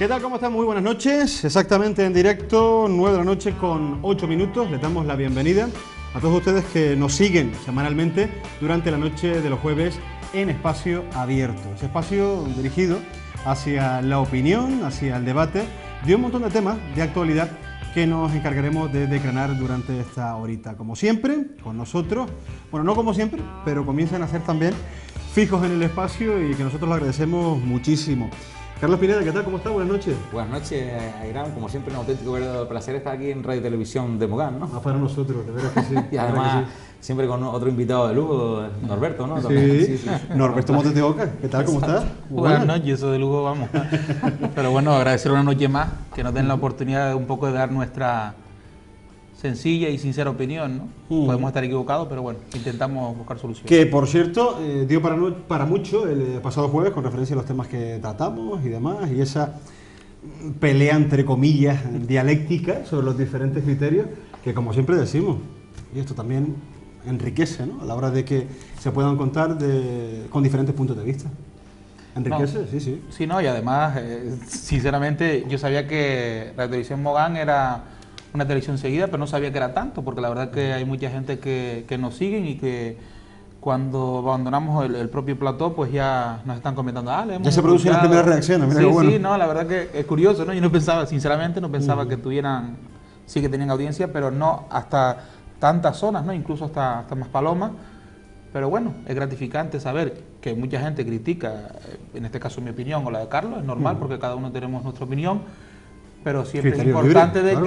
¿Qué tal? ¿Cómo están? Muy buenas noches. Exactamente en directo, 9 de la noche con 8 minutos. Les damos la bienvenida a todos ustedes que nos siguen semanalmente durante la noche de los jueves en Espacio Abierto. Ese espacio dirigido hacia la opinión, hacia el debate de un montón de temas de actualidad que nos encargaremos de declarar durante esta horita. Como siempre, con nosotros, bueno, no como siempre, pero comienzan a ser también fijos en el espacio y que nosotros lo agradecemos muchísimo. Carlos Pineda, ¿qué tal? ¿Cómo está? Buenas noches. Buenas noches, Ayrán. Como siempre, un auténtico verdadero placer estar aquí en Radio Televisión de Mogán, ¿no? Más para nosotros, de veras que sí. Y además, siempre con otro invitado de lujo, Norberto, ¿no? Sí, sí. Norberto Montes de Oca, ¿qué tal? ¿Cómo estás? Buenas noches, eso de lujo, vamos. Pero bueno, agradecer una noche más, que nos den la oportunidad de un poco de dar nuestra sencilla y sincera opinión, ¿no? Podemos estar equivocados, pero bueno, intentamos buscar soluciones. Que, por cierto, dio para mucho el pasado jueves con referencia a los temas que tratamos y demás, y esa pelea, entre comillas, dialéctica sobre los diferentes criterios, que como siempre decimos, y esto también enriquece, ¿no? A la hora de que se puedan contar con diferentes puntos de vista. Enriquece, no, sí. Sí, no, y además, sinceramente, yo sabía que la televisión Mogán era una televisión seguida, pero no sabía que era tanto, porque la verdad que hay mucha gente que nos siguen y que cuando abandonamos el propio plató, pues ya nos están comentando, ya se producen las primeras reacciones, mira sí, qué bueno. Sí, no, la verdad que es curioso, ¿no? Yo no pensaba, sinceramente, no pensaba que tuvieran, sí que tenían audiencia, pero no hasta tantas zonas, ¿no? Incluso hasta Maspalomas. Pero bueno, es gratificante saber que mucha gente critica, en este caso mi opinión o la de Carlos, es normal porque cada uno tenemos nuestra opinión, pero siempre es importante libre,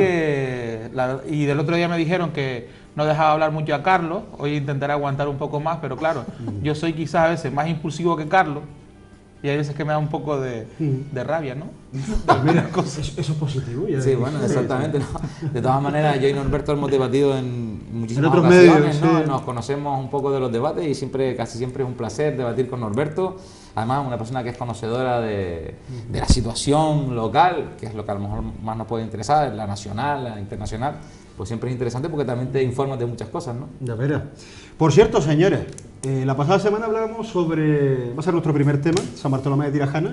de claro. Y del otro día me dijeron que no dejaba hablar mucho a Carlos, hoy intentaré aguantar un poco más, pero claro, yo soy quizás a veces más impulsivo que Carlos y hay veces que me da un poco de rabia, ¿no? Mira, eso es positivo. Ya sí, bueno, exactamente. ¿No? De todas maneras, yo y Norberto hemos debatido en muchísimas otros ocasiones, medios, ¿no? Sí. Nos conocemos un poco de los debates y casi siempre es un placer debatir con Norberto. Además, una persona que es conocedora de la situación local, que es lo que a lo mejor más nos puede interesar, la nacional, la internacional, pues siempre es interesante porque también te informas de muchas cosas, ¿no? Ya verás. Por cierto, señores, la pasada semana hablábamos sobre, va a ser nuestro primer tema, San Bartolomé de Tirajana,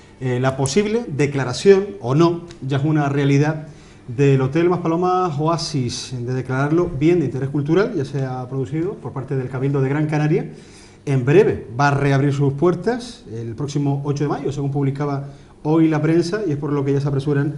la posible declaración, o no, ya es una realidad, del Hotel Maspalomas Oasis, de declararlo bien de interés cultural, ya se ha producido por parte del Cabildo de Gran Canaria. En breve va a reabrir sus puertas el próximo 8 de mayo, según publicaba hoy la prensa, y es por lo que ya se apresuran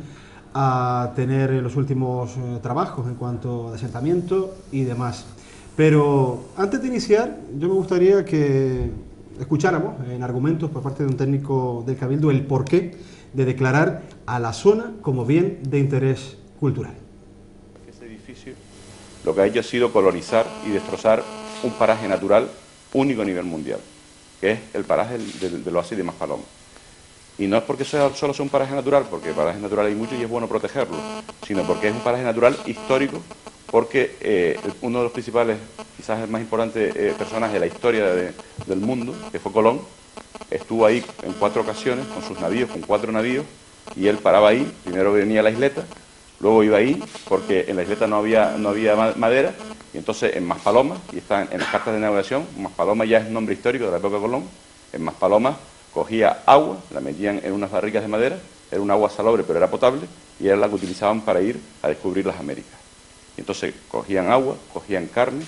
a tener los últimos trabajos en cuanto a asentamiento y demás. Pero antes de iniciar, yo me gustaría que escucháramos en argumentos por parte de un técnico del Cabildo el porqué de declarar a la zona como bien de interés cultural. Ese edificio lo que ha hecho ha sido colonizar y destrozar un paraje natural único a nivel mundial, que es el paraje del oasis de Maspalomas. Y no es porque solo sea un paraje natural, porque parajes naturales hay muchos y es bueno protegerlo, sino porque es un paraje natural histórico, porque uno de los principales, quizás el más importante personaje de la historia del mundo, que fue Colón, estuvo ahí en 4 ocasiones con sus navíos, con 4 navíos, y él paraba ahí, primero venía a la isleta, luego iba ahí, porque en la isleta no había madera, y entonces en Maspalomas, y están en las cartas de navegación, Maspalomas ya es un nombre histórico de la época de Colón, en Maspalomas cogía agua, la metían en unas barricas de madera, era un agua salobre pero era potable, y era la que utilizaban para ir a descubrir las Américas. Y entonces cogían agua, cogían carne,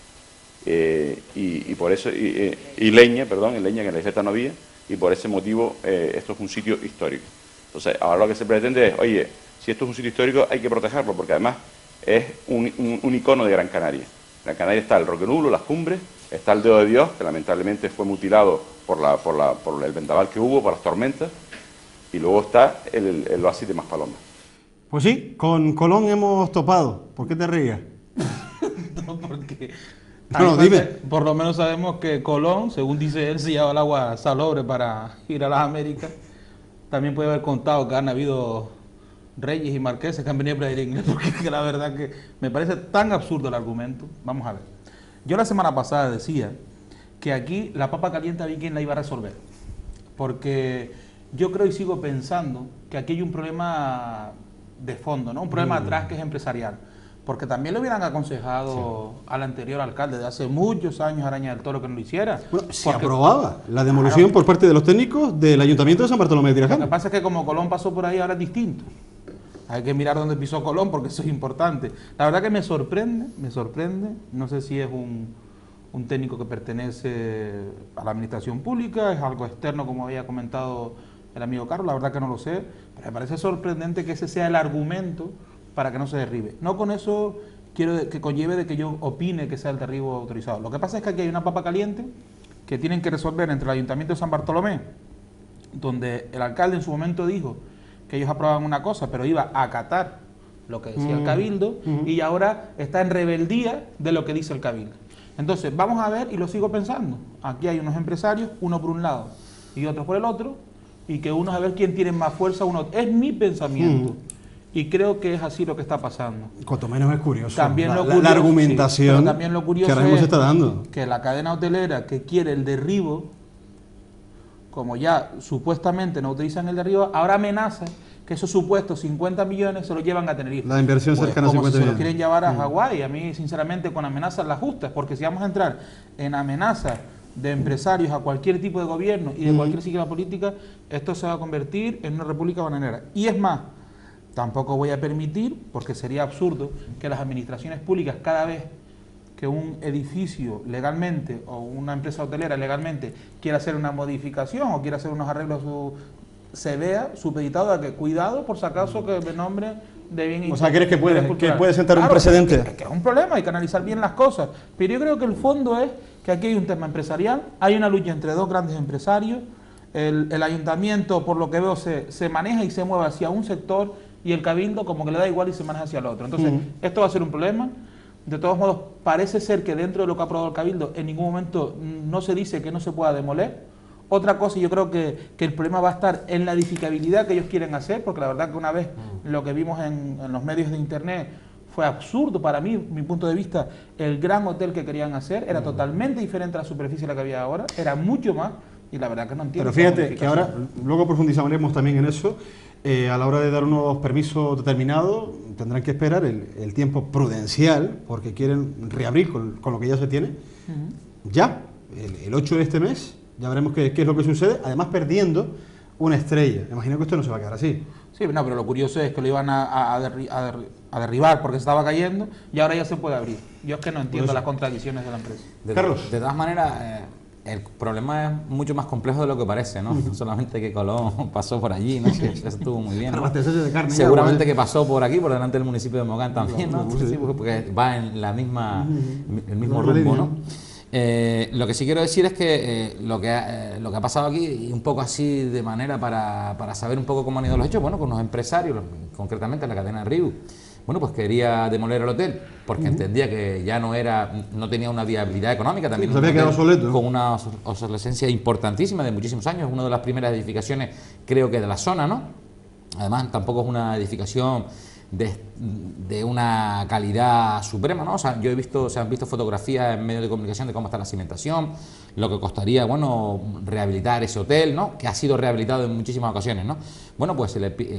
y por eso, y leña, leña que en la isleta no había, y por ese motivo esto es un sitio histórico. Entonces ahora lo que se pretende es, oye, si esto es un sitio histórico hay que protegerlo, porque además es un icono de Gran Canaria. En Gran Canaria está el Roque Nublo, las cumbres, está el Dedo de Dios, que lamentablemente fue mutilado por el vendaval que hubo, por las tormentas, y luego está el oasis de Maspalomas. Pues sí, con Colón hemos topado. ¿Por qué te rías? No, porque no, dime. Por lo menos sabemos que Colón, según dice él, se lleva el agua salobre para ir a las Américas. También puede haber contado que han habido reyes y marqueses que han venido a predicar inglés, porque la verdad que me parece tan absurdo el argumento. Vamos a ver. Yo la semana pasada decía que aquí la papa caliente había quien la iba a resolver, porque yo creo y sigo pensando que aquí hay un problema de fondo, ¿no? Un problema atrás que es empresarial. porque también le hubieran aconsejado al anterior alcalde de hace muchos años, Araña del Toro, que no lo hiciera. Bueno, se Porque aprobaba la demolición por parte de los técnicos del Ayuntamiento de San Bartolomé de lo que Tirajana. pasa es que como Colón pasó por ahí, ahora es distinto. Hay que mirar dónde pisó Colón, porque eso es importante. La verdad que me sorprende, no sé si es un técnico que pertenece a la administración pública, es algo externo, como había comentado el amigo Carlos, la verdad que no lo sé, pero me parece sorprendente que ese sea el argumento para que no se derribe. No con eso quiero que conlleve de que yo opine que sea el derribo autorizado. Lo que pasa es que aquí hay una papa caliente que tienen que resolver entre el Ayuntamiento de San Bartolomé, donde el alcalde en su momento dijo que ellos aprobaban una cosa, pero iba a acatar lo que decía el Cabildo, y ahora está en rebeldía de lo que dice el Cabildo. Entonces, vamos a ver, y lo sigo pensando, aquí hay unos empresarios, uno por un lado y otro por el otro, y que uno a ver quién tiene más fuerza, uno. Es mi pensamiento. Y creo que es así lo que está pasando. Cuanto menos es curioso. También la, lo la- curioso, la argumentación sí, pero también lo curioso que ahora mismo se es está dando. que la cadena hotelera que quiere el derribo, como ya supuestamente no utilizan el derribo, ahora amenaza que esos supuestos 50 millones se los llevan a Tenerife. La inversión Pues cercana a como 50 si se lo millones. quieren llevar a Hawái. A mí, sinceramente, con amenazas las justas, porque si vamos a entrar en amenazas de empresarios a cualquier tipo de gobierno y de cualquier sigla política, esto se va a convertir en una república bananera. Y es más, tampoco voy a permitir, porque sería absurdo, que las administraciones públicas, cada vez que un edificio legalmente o una empresa hotelera legalmente quiera hacer una modificación o quiera hacer unos arreglos, se vea supeditado a que cuidado por si acaso que me nombre de bien. O sea, ¿crees que puede cultural. sentar un Claro, precedente? que es un problema, hay que analizar bien las cosas. Pero yo creo que el fondo es que aquí hay un tema empresarial, hay una lucha entre dos grandes empresarios, el ayuntamiento, por lo que veo, se maneja y se mueve hacia un sector, y el cabildo como que le da igual y se maneja hacia el otro. Entonces, esto va a ser un problema. De todos modos, parece ser que dentro de lo que ha aprobado el cabildo, en ningún momento no se dice que no se pueda demoler. Otra cosa, yo creo que el problema va a estar en la edificabilidad que ellos quieren hacer, porque la verdad que una vez lo que vimos en los medios de internet fue absurdo para mí, mi punto de vista. El gran hotel que querían hacer era totalmente diferente a la superficie de la que había ahora, era mucho más, y la verdad que no entiendo. Pero fíjate que ahora, luego profundizaremos también en eso, a la hora de dar unos permisos determinados, tendrán que esperar el tiempo prudencial, porque quieren reabrir con lo que ya se tiene, ya, el 8 de este mes. Ya veremos qué es lo que sucede, además perdiendo una estrella. Imagino que esto no se va a quedar así. Sí, no, pero lo curioso es que lo iban a derribar porque se estaba cayendo, y ahora ya se puede abrir. Yo es que no entiendo las contradicciones de la empresa. Carlos. De todas maneras, el problema es mucho más complejo de lo que parece, ¿no? No solamente que Colón pasó por allí, ¿no? Que eso estuvo muy bien, ¿no? De carne, Seguramente que pasó por aquí, por delante del municipio de Mogán también, ¿no? Sí, porque va en la misma, el mismo rumbo, ¿no? Lo que sí quiero decir es que lo que ha pasado aquí, y un poco así de manera para saber un poco cómo han ido los hechos, bueno, con los empresarios, concretamente la cadena Riu, bueno, pues quería demoler el hotel porque entendía que ya no tenía una viabilidad económica, también se había quedado obsoleto, con una obsolescencia importantísima de muchísimos años, una de las primeras edificaciones, creo que de la zona, ¿no? Además, tampoco es una edificación de una calidad suprema, ¿no? O sea, se han visto fotografías en medios de comunicación de cómo está la cimentación, lo que costaría, bueno, rehabilitar ese hotel, ¿no? Que ha sido rehabilitado en muchísimas ocasiones, ¿no? Bueno, pues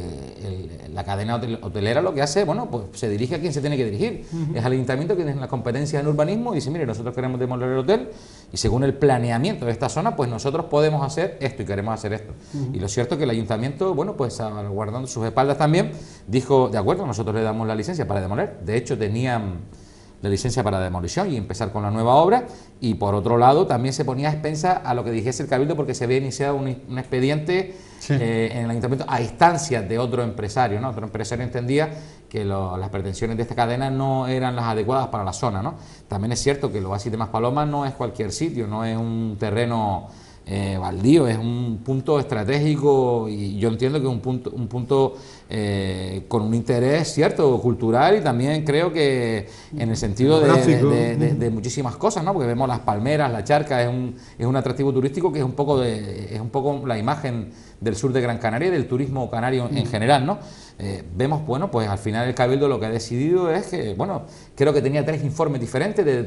la cadena hotelera lo que hace, bueno, pues se dirige a quien se tiene que dirigir. Es al ayuntamiento que tiene la competencia en urbanismo y dice, mire, nosotros queremos demoler el hotel y según el planeamiento de esta zona, pues nosotros podemos hacer esto y queremos hacer esto. Y lo cierto es que el ayuntamiento, bueno, pues guardando sus espaldas también, dijo, de acuerdo, nosotros le damos la licencia para demoler. De hecho, tenían la licencia para demolición y empezar con la nueva obra, y por otro lado también se ponía a expensa a lo que dijese el cabildo, porque se había iniciado un expediente en el ayuntamiento a instancias de otro empresario, ¿no? Otro empresario entendía que las pretensiones de esta cadena no eran las adecuadas para la zona, ¿no? También es cierto que el oasis de Maspalomas no es cualquier sitio, no es un terreno baldío, es un punto estratégico, y yo entiendo que es un punto con un interés cierto cultural, y también creo que en el sentido de muchísimas cosas, ¿no? Porque vemos las palmeras, la charca, es un atractivo turístico que es un poco la imagen del sur de Gran Canaria y del turismo canario en general, ¿no? Vemos, bueno, pues al final el cabildo lo que ha decidido es que, bueno, creo que tenía 3 informes diferentes de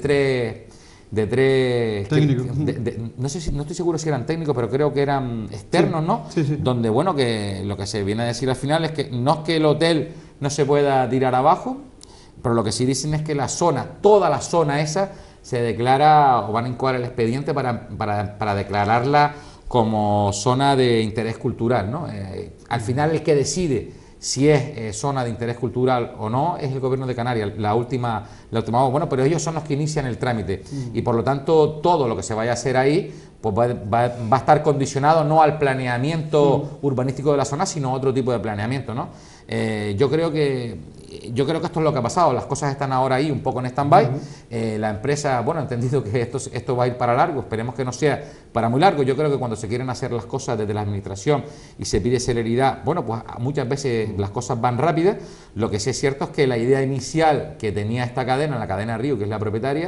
tres técnicos. No estoy seguro si eran técnicos, pero creo que eran externos, ¿no? Sí. Donde, bueno, que lo que se viene a decir al final es que no es que el hotel no se pueda tirar abajo, pero lo que sí dicen es que la zona, toda la zona esa, se declara o van a incoar el expediente para declararla como zona de interés cultural, ¿no? Al final el que decide si es zona de interés cultural o no es el Gobierno de Canarias, la última bueno, pero ellos son los que inician el trámite y por lo tanto todo lo que se vaya a hacer ahí pues va a estar condicionado no al planeamiento urbanístico de la zona, sino a otro tipo de planeamiento, ¿no? Yo creo que esto es lo que ha pasado, las cosas están ahora ahí un poco en stand-by, la empresa, bueno, ha entendido que esto va a ir para largo, esperemos que no sea para muy largo. Yo creo que cuando se quieren hacer las cosas desde la administración y se pide celeridad, bueno, pues muchas veces las cosas van rápidas. Lo que sí es cierto es que la idea inicial que tenía esta cadena, la cadena Río, que es la propietaria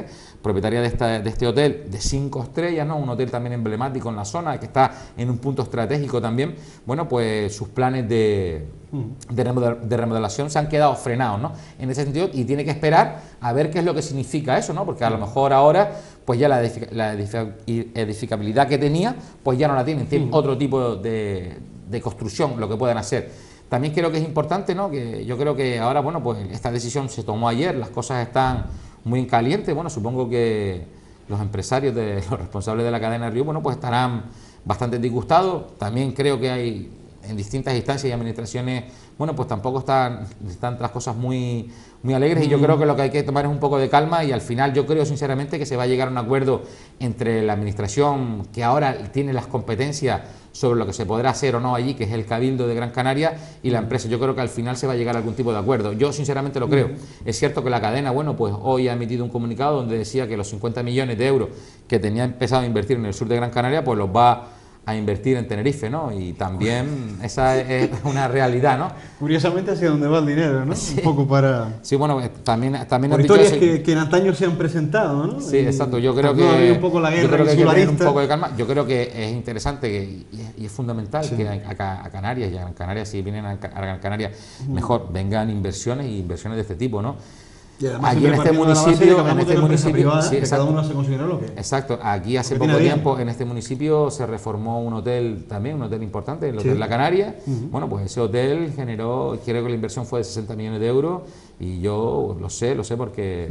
de este hotel de 5 estrellas, ¿no? Un hotel también emblemático en la zona, que está en un punto estratégico también, bueno, pues sus planes de remodelación se han quedado frenados, ¿no? En ese sentido, y tiene que esperar a ver qué es lo que significa eso, ¿no? Porque a lo mejor ahora, pues ya la edificabilidad que tenía, pues ya no la tienen otro tipo de construcción, lo que puedan hacer. También creo que es importante, ¿no? Que yo creo que ahora, bueno, pues esta decisión se tomó ayer, las cosas están muy en caliente, bueno, supongo que los empresarios, los responsables de la cadena Río, bueno, pues estarán bastante disgustados. También creo que hay en distintas instancias y administraciones, bueno, pues tampoco están las cosas muy alegres, y yo creo que lo que hay que tomar es un poco de calma, y al final yo creo sinceramente que se va a llegar a un acuerdo entre la administración, que ahora tiene las competencias sobre lo que se podrá hacer o no allí, que es el Cabildo de Gran Canaria, y la empresa. Yo creo que al final se va a llegar a algún tipo de acuerdo. Yo sinceramente lo creo. Es cierto que la cadena, bueno, pues hoy ha emitido un comunicado donde decía que los 50 millones de euros que tenía empezado a invertir en el sur de Gran Canaria, pues los va a invertir en Tenerife, ¿no? Y también esa es una realidad, ¿no? Curiosamente hacia dónde va el dinero, ¿no? Sí. Un poco para... Sí, bueno, también por historias que en antaño se han presentado, ¿no? Sí, exacto. Yo creo que un poco la guerra, yo creo que hay que tener un poco de calma. Yo creo que es interesante y es fundamental que a Canarias, y a Gran Canaria, si vienen a Gran Canaria, mejor vengan inversiones de este tipo, ¿no? Aquí en este municipio, sí, cada uno se considera lo que es. Exacto, aquí hace poco tiempo en este municipio se reformó un hotel también, un hotel importante, el Hotel La Canaria. Bueno, pues ese hotel generó, creo que la inversión fue de 60 millones de euros, y yo lo sé porque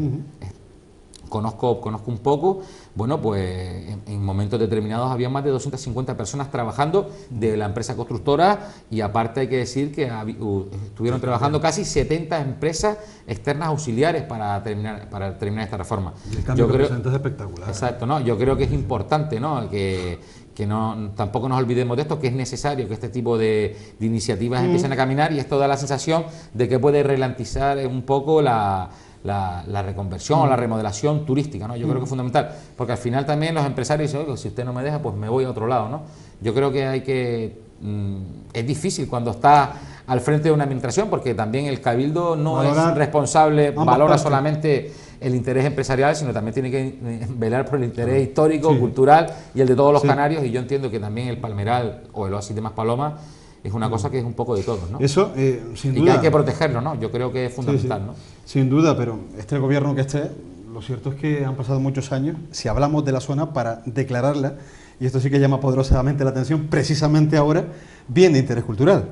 conozco un poco. Bueno, pues en momentos determinados había más de 250 personas trabajando de la empresa constructora, y aparte hay que decir que estuvieron trabajando casi 70 empresas externas auxiliares para terminar esta reforma. El cambio que presenta es espectacular. Exacto, ¿no? Yo creo que es importante, ¿no? Que tampoco nos olvidemos de esto, que es necesario que este tipo de iniciativas empiecen a caminar, y esto da la sensación de que puede ralentizar un poco la reconversión o la remodelación turística, ¿no? Yo creo que es fundamental, porque al final también los empresarios dicen, oye, si usted no me deja, pues me voy a otro lado, ¿no? Yo creo que es difícil cuando está al frente de una administración, porque también el Cabildo no es responsable, valora solamente el interés empresarial, sino también tiene que velar por el interés histórico, cultural y el de todos los canarios, y yo entiendo que también el Palmeral o el Oasis de Maspalomas es una cosa que es un poco de todos, ¿no? Eso, sin duda. Y que hay que protegerlo, ¿no? Yo creo que es fundamental, ¿no? Sin duda, pero el gobierno que esté, lo cierto es que han pasado muchos años, si hablamos de la zona, para declararla, y esto sí que llama poderosamente la atención, precisamente ahora, bien de interés cultural.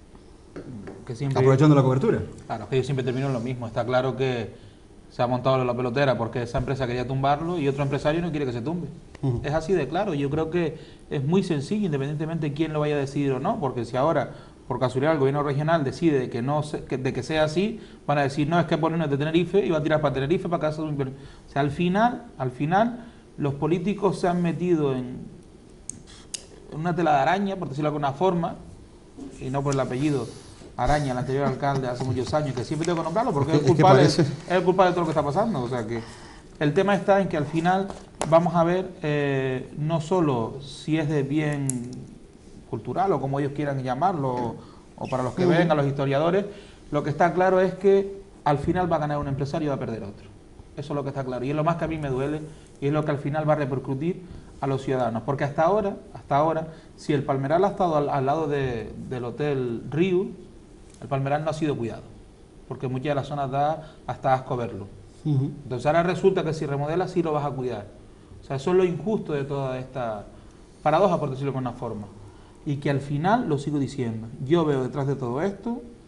Que siempre, aprovechando la cobertura. Claro, que yo siempre termino en lo mismo. Está claro que se ha montado la pelotera porque esa empresa quería tumbarlo y otro empresario no quiere que se tumbe. Es así de claro. Yo creo que es muy sencillo, independientemente de quién lo vaya a decidir o no, porque si ahora, por casualidad, el gobierno regional decide de que sea así, van a decir, no, es que ponen de Tenerife y va a tirar para Tenerife, para casa de un... O sea, al final, los políticos se han metido en una tela de araña, por decirlo de alguna forma, y no por el apellido Araña, el anterior alcalde hace muchos años, que siempre tengo que nombrarlo porque es el culpable de todo lo que está pasando. O sea que el tema está en que al final vamos a ver no solo si es de bien cultural o como ellos quieran llamarlo, o para los que ven, a los historiadores, lo que está claro es que al final va a ganar un empresario y va a perder otro. Eso es lo que está claro. Y es lo más que a mí me duele, y es lo que al final va a repercutir a los ciudadanos. Porque hasta ahora, si el Palmeral ha estado al lado del Hotel Río, el Palmeral no ha sido cuidado, porque muchas de las zonas da hasta asco verlo. Entonces ahora resulta que si remodelas sí lo vas a cuidar. O sea, eso es lo injusto de toda esta paradoja, por decirlo de una forma. Y que al final, lo sigo diciendo, yo veo detrás de todo esto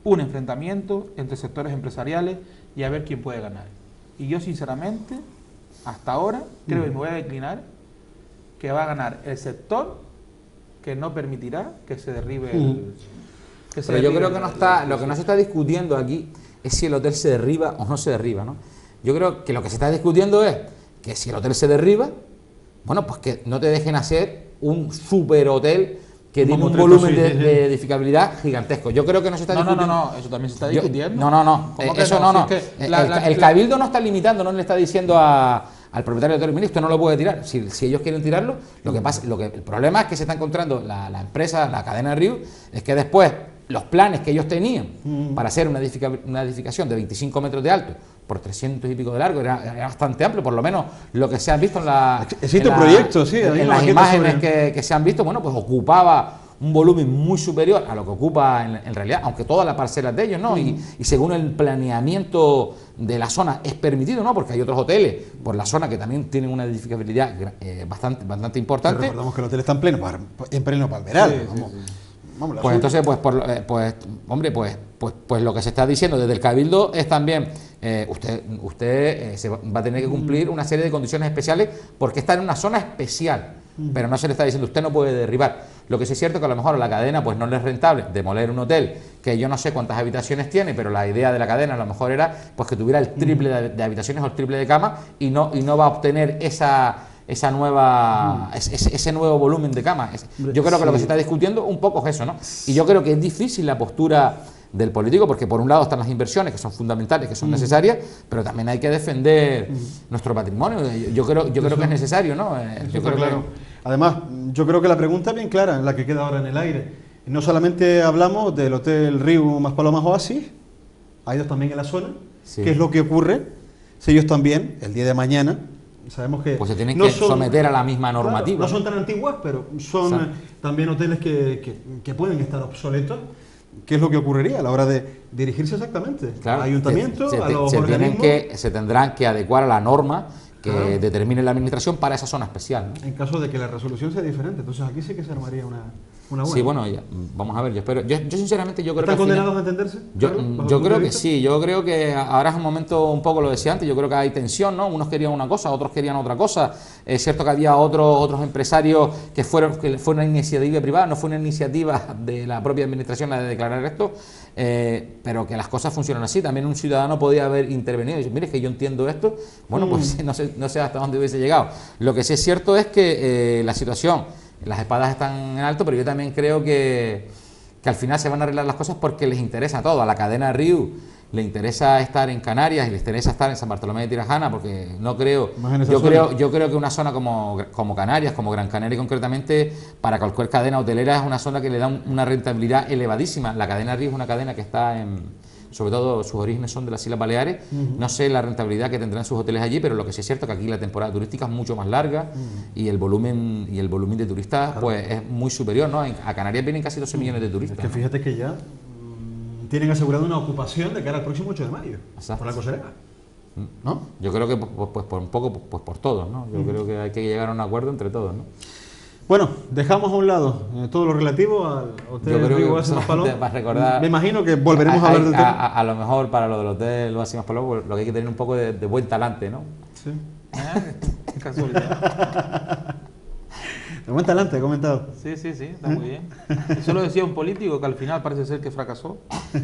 un enfrentamiento entre sectores empresariales y a ver quién puede ganar. Y yo sinceramente, hasta ahora, creo que me voy a declinar que va a ganar el sector que no permitirá que se derribe el... Pero yo creo que no está, lo que no se está discutiendo aquí es si el hotel se derriba o no se derriba, ¿no? Yo creo que lo que se está discutiendo es que si el hotel se derriba, bueno, pues que no te dejen hacer un super hotel que tiene un volumen de edificabilidad gigantesco. Yo creo que no se está discutiendo. No, eso también se está discutiendo. Eso no. El Cabildo no está limitando, no le está diciendo al propietario del hotel, mire, usted no lo puede tirar. Si ellos quieren tirarlo, el problema es que se está encontrando la empresa, la cadena de Riu, es que después los planes que ellos tenían para hacer una edificación de 25 metros de alto por 300 y pico de largo era bastante amplio, por lo menos lo que se han visto en las imágenes que se han visto, bueno, pues ocupaba un volumen muy superior a lo que ocupa en realidad, aunque todas las parcelas de ellos, ¿no? Y según el planeamiento de la zona es permitido, ¿no? Porque hay otros hoteles por la zona que también tienen una edificabilidad bastante importante. Pero recordamos que el hotel está en pleno palmeral. Pues entonces, pues lo que se está diciendo desde el Cabildo es también, usted se va a tener que cumplir una serie de condiciones especiales porque está en una zona especial, pero no se le está diciendo usted no puede derribar. Lo que sí es cierto que a lo mejor a la cadena pues no le es rentable demoler un hotel que yo no sé cuántas habitaciones tiene, pero la idea de la cadena a lo mejor era pues que tuviera el triple de habitaciones o el triple de camas y no va a obtener ese nuevo volumen de camas. Yo creo que lo que se está discutiendo un poco es eso, ¿no? Y yo creo que es difícil la postura del político, porque por un lado están las inversiones que son fundamentales, que son necesarias, pero también hay que defender nuestro patrimonio. Yo creo que es necesario, ¿no? Además, yo creo que la pregunta es bien clara, la que queda ahora en el aire. No solamente hablamos del Hotel Riu Maspalomas Oasis, hay dos también en la zona. Sí. ¿Qué es lo que ocurre si ellos también, el día de mañana, sabemos que pues se tienen que someter a la misma normativa? Claro, no son tan antiguas, pero son también hoteles que pueden estar obsoletos. ¿Qué es lo que ocurriría a la hora de dirigirse exactamente al ayuntamiento, a los organismos? Se tendrán que adecuar a la norma que determine la administración para esa zona especial, ¿no? En caso de que la resolución sea diferente, entonces aquí sí que se armaría una buena. Sí, bueno, vamos a ver, yo espero. Yo sinceramente yo creo que ¿Están condenados a entenderse? Yo creo que sí, yo creo que ahora es un momento, un poco lo decía antes, yo creo que hay tensión, ¿no? Unos querían una cosa, otros querían otra cosa. Es cierto que había otros empresarios que fue una iniciativa privada, no fue una iniciativa de la propia administración la de declarar esto, pero que las cosas funcionan así. También un ciudadano podía haber intervenido y decir, mire, es que yo entiendo esto, bueno, pues no sé hasta dónde hubiese llegado. Lo que sí es cierto es que la situación, las espadas están en alto, pero yo también creo que al final se van a arreglar las cosas porque les interesa todo. A la cadena Riu le interesa estar en Canarias y les interesa estar en San Bartolomé de Tirajana, porque yo creo que una zona como Canarias, como Gran Canaria concretamente, para cualquier cadena hotelera es una zona que le da una rentabilidad elevadísima. La cadena Riu es una cadena que está sobre todo sus orígenes son de las Islas Baleares. No sé la rentabilidad que tendrán sus hoteles allí, pero lo que sí es cierto es que aquí la temporada turística es mucho más larga y el volumen de turistas pues es muy superior, ¿no? A Canarias vienen casi 12 millones de turistas. Es que fíjate que ya tienen asegurada una ocupación de cara al próximo 8 de mayo. Exacto. Por la coserera, ¿no? Yo creo que pues por un poco pues por todos, ¿no? Yo creo que hay que llegar a un acuerdo entre todos, ¿no? Bueno, dejamos a un lado todo lo relativo al Hotel Riu Oasis Maspalomas. Para recordar, me imagino que volveremos a hablar del tema. A lo mejor para lo del Hotel Oasis Maspalomas lo que hay que tener un poco de buen talante, ¿no? Sí. Qué casualidad. De buen talante, he comentado. Sí, está muy bien. Eso lo decía un político que al final parece ser que fracasó.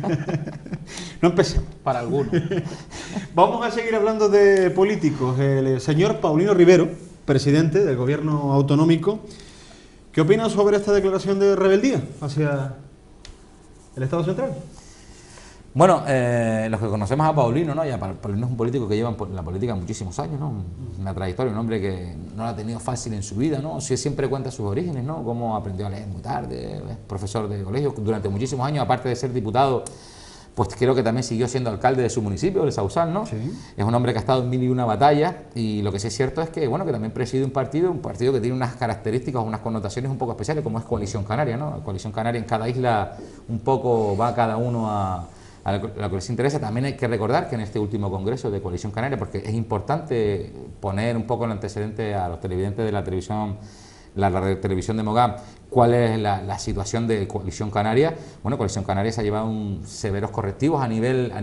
No empecemos. Para algunos. Vamos a seguir hablando de políticos. El señor Paulino Rivero, presidente del gobierno autonómico, ¿qué opina sobre esta declaración de rebeldía hacia el Estado central? Bueno, los que conocemos a Paulino, ¿no? Ya Paulino es un político que lleva en la política muchísimos años, ¿no? Una trayectoria, un hombre que no la ha tenido fácil en su vida, ¿no? Sí, siempre cuenta sus orígenes, ¿no? Cómo aprendió a leer muy tarde, es profesor de colegio durante muchísimos años, aparte de ser diputado, pues creo que también siguió siendo alcalde de su municipio, de Sausal, ¿no? Sí. Es un hombre que ha estado en 1001 batallas y lo que sí es cierto es que, bueno, que también preside un partido que tiene unas características, unas connotaciones un poco especiales, como es Coalición Canaria, ¿no? La Coalición Canaria en cada isla un poco va cada uno a lo que les interesa. También hay que recordar que en este último congreso de Coalición Canaria, porque es importante poner un poco el antecedente a los televidentes de la televisión la televisión de Mogán, cuál es la situación de Coalición Canaria. Bueno, Coalición Canaria se ha llevado severos correctivos a niveles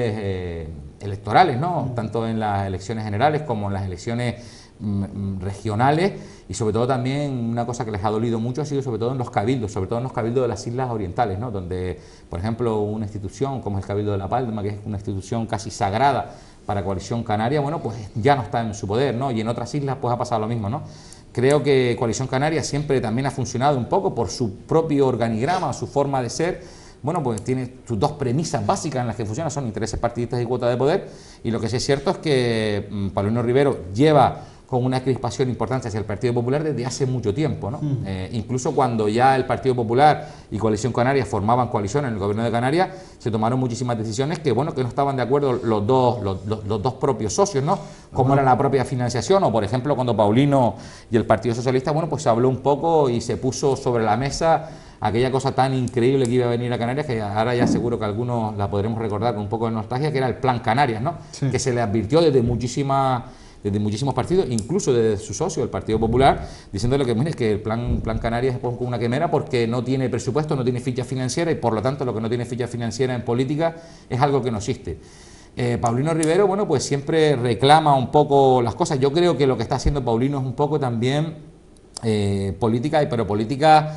electorales, ¿no? Tanto en las elecciones generales como en las elecciones regionales, y sobre todo también una cosa que les ha dolido mucho ha sido sobre todo en los cabildos, de las Islas Orientales, ¿no? Donde, por ejemplo, una institución como el Cabildo de La Palma, que es una institución casi sagrada para Coalición Canaria, bueno, pues ya no está en su poder, ¿no? Y en otras islas pues ha pasado lo mismo, ¿no? Creo que Coalición Canaria siempre también ha funcionado un poco por su propio organigrama, su forma de ser. Bueno, pues tiene sus dos premisas básicas en las que funciona, son intereses partidistas y cuota de poder, y lo que sí es cierto es que Paulino Rivero lleva con una crispación importante hacia el Partido Popular desde hace mucho tiempo, ¿no? Incluso cuando ya el Partido Popular y Coalición Canaria formaban coalición en el gobierno de Canarias, se tomaron muchísimas decisiones que, bueno, que no estaban de acuerdo los dos propios socios, ¿no? Como era la propia financiación, o por ejemplo cuando Paulino y el Partido Socialista, bueno, pues se habló un poco y se puso sobre la mesa aquella cosa tan increíble que iba a venir a Canarias, que ahora ya seguro que algunos la podremos recordar con un poco de nostalgia, que era el Plan Canarias, ¿no? Sí. Que se le advirtió desde muchísimos partidos, incluso desde su socio, el Partido Popular, diciéndole que, mire, que el plan Canarias es una quimera porque no tiene presupuesto, no tiene ficha financiera, y por lo tanto lo que no tiene ficha financiera en política es algo que no existe. Paulino Rivero, bueno, pues siempre reclama un poco las cosas. Yo creo que lo que está haciendo Paulino es un poco también política, pero política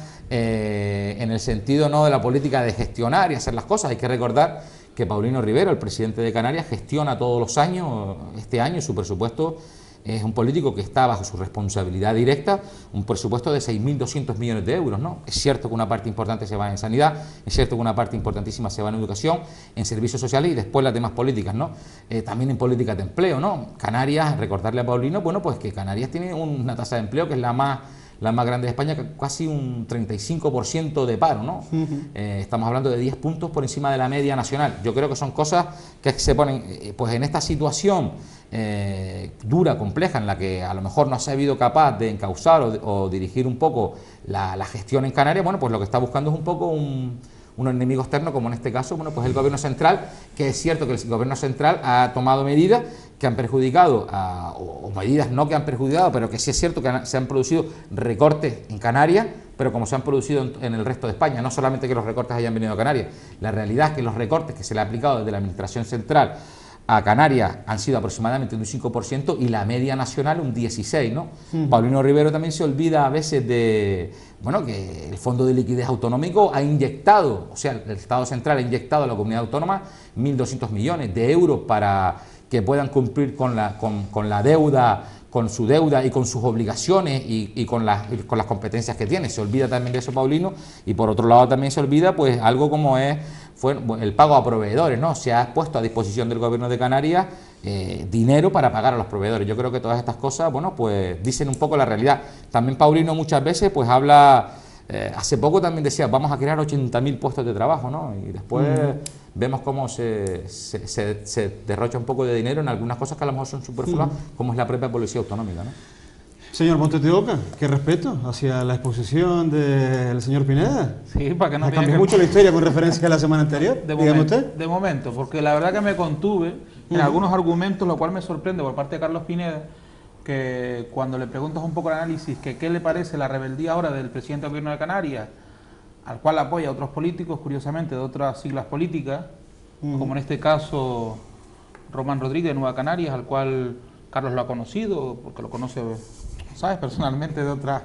en el sentido no de la política de gestionar y hacer las cosas. Hay que recordar que Paulino Rivero, el presidente de Canarias, gestiona todos los años, este año su presupuesto es un político que está bajo su responsabilidad directa, un presupuesto de 6.200 millones de euros, ¿no? Es cierto que una parte importante se va en sanidad, es cierto que una parte importantísima se va en educación, en servicios sociales y después las demás políticas, ¿no? También en políticas de empleo, ¿no? Canarias, recordarle a Paulino, bueno, pues que Canarias tiene una tasa de empleo que es la más grande de España, casi un 35% de paro, ¿no? Estamos hablando de 10 puntos por encima de la media nacional. Yo creo que son cosas que se ponen, pues en esta situación dura, compleja, en la que a lo mejor no se ha habido capaz de encauzar o dirigir un poco la gestión en Canarias. Bueno, pues lo que está buscando es un poco un enemigo externo, como en este caso, bueno, pues el gobierno central, que es cierto que el gobierno central ha tomado medidas que han perjudicado, o medidas no que han perjudicado, pero que sí es cierto que se han producido recortes en Canarias, pero como se han producido en el resto de España, no solamente que los recortes hayan venido a Canarias, la realidad es que los recortes que se le ha aplicado desde la Administración Central a Canarias han sido aproximadamente un 5% y la media nacional un 16%, ¿no? Paulino Rivero también se olvida a veces de, bueno, que el Fondo de Liquidez Autonómico ha inyectado, o sea, el Estado Central ha inyectado a la comunidad autónoma 1.200 millones de euros para que puedan cumplir con la deuda, con su deuda y con sus obligaciones y con las competencias que tiene. Se olvida también de eso Paulino, y por otro lado también se olvida pues algo como fue el pago a proveedores, ¿no? Se ha puesto a disposición del gobierno de Canarias dinero para pagar a los proveedores. Yo creo que todas estas cosas, bueno, pues dicen un poco la realidad. También Paulino muchas veces pues habla, hace poco también decía, vamos a crear 80.000 puestos de trabajo, ¿no? Y después vemos cómo se derrocha un poco de dinero en algunas cosas que a lo mejor son superfluas, como es la propia policía autonómica, ¿no? Señor Montes de Oca, qué respeto hacia la exposición del señor Pineda. Sí, para que no cambió mucho la historia con referencia a la semana anterior. Dígame usted. De momento, porque la verdad que me contuve en algunos argumentos, lo cual me sorprende por parte de Carlos Pineda, que cuando le preguntas un poco el análisis, que qué le parece la rebeldía ahora del presidente del gobierno de Canarias, al cual apoya a otros políticos, curiosamente, de otras siglas políticas, como en este caso Román Rodríguez de Nueva Canarias, al cual Carlos lo ha conocido, porque lo conoce, ¿sabes?, personalmente de otra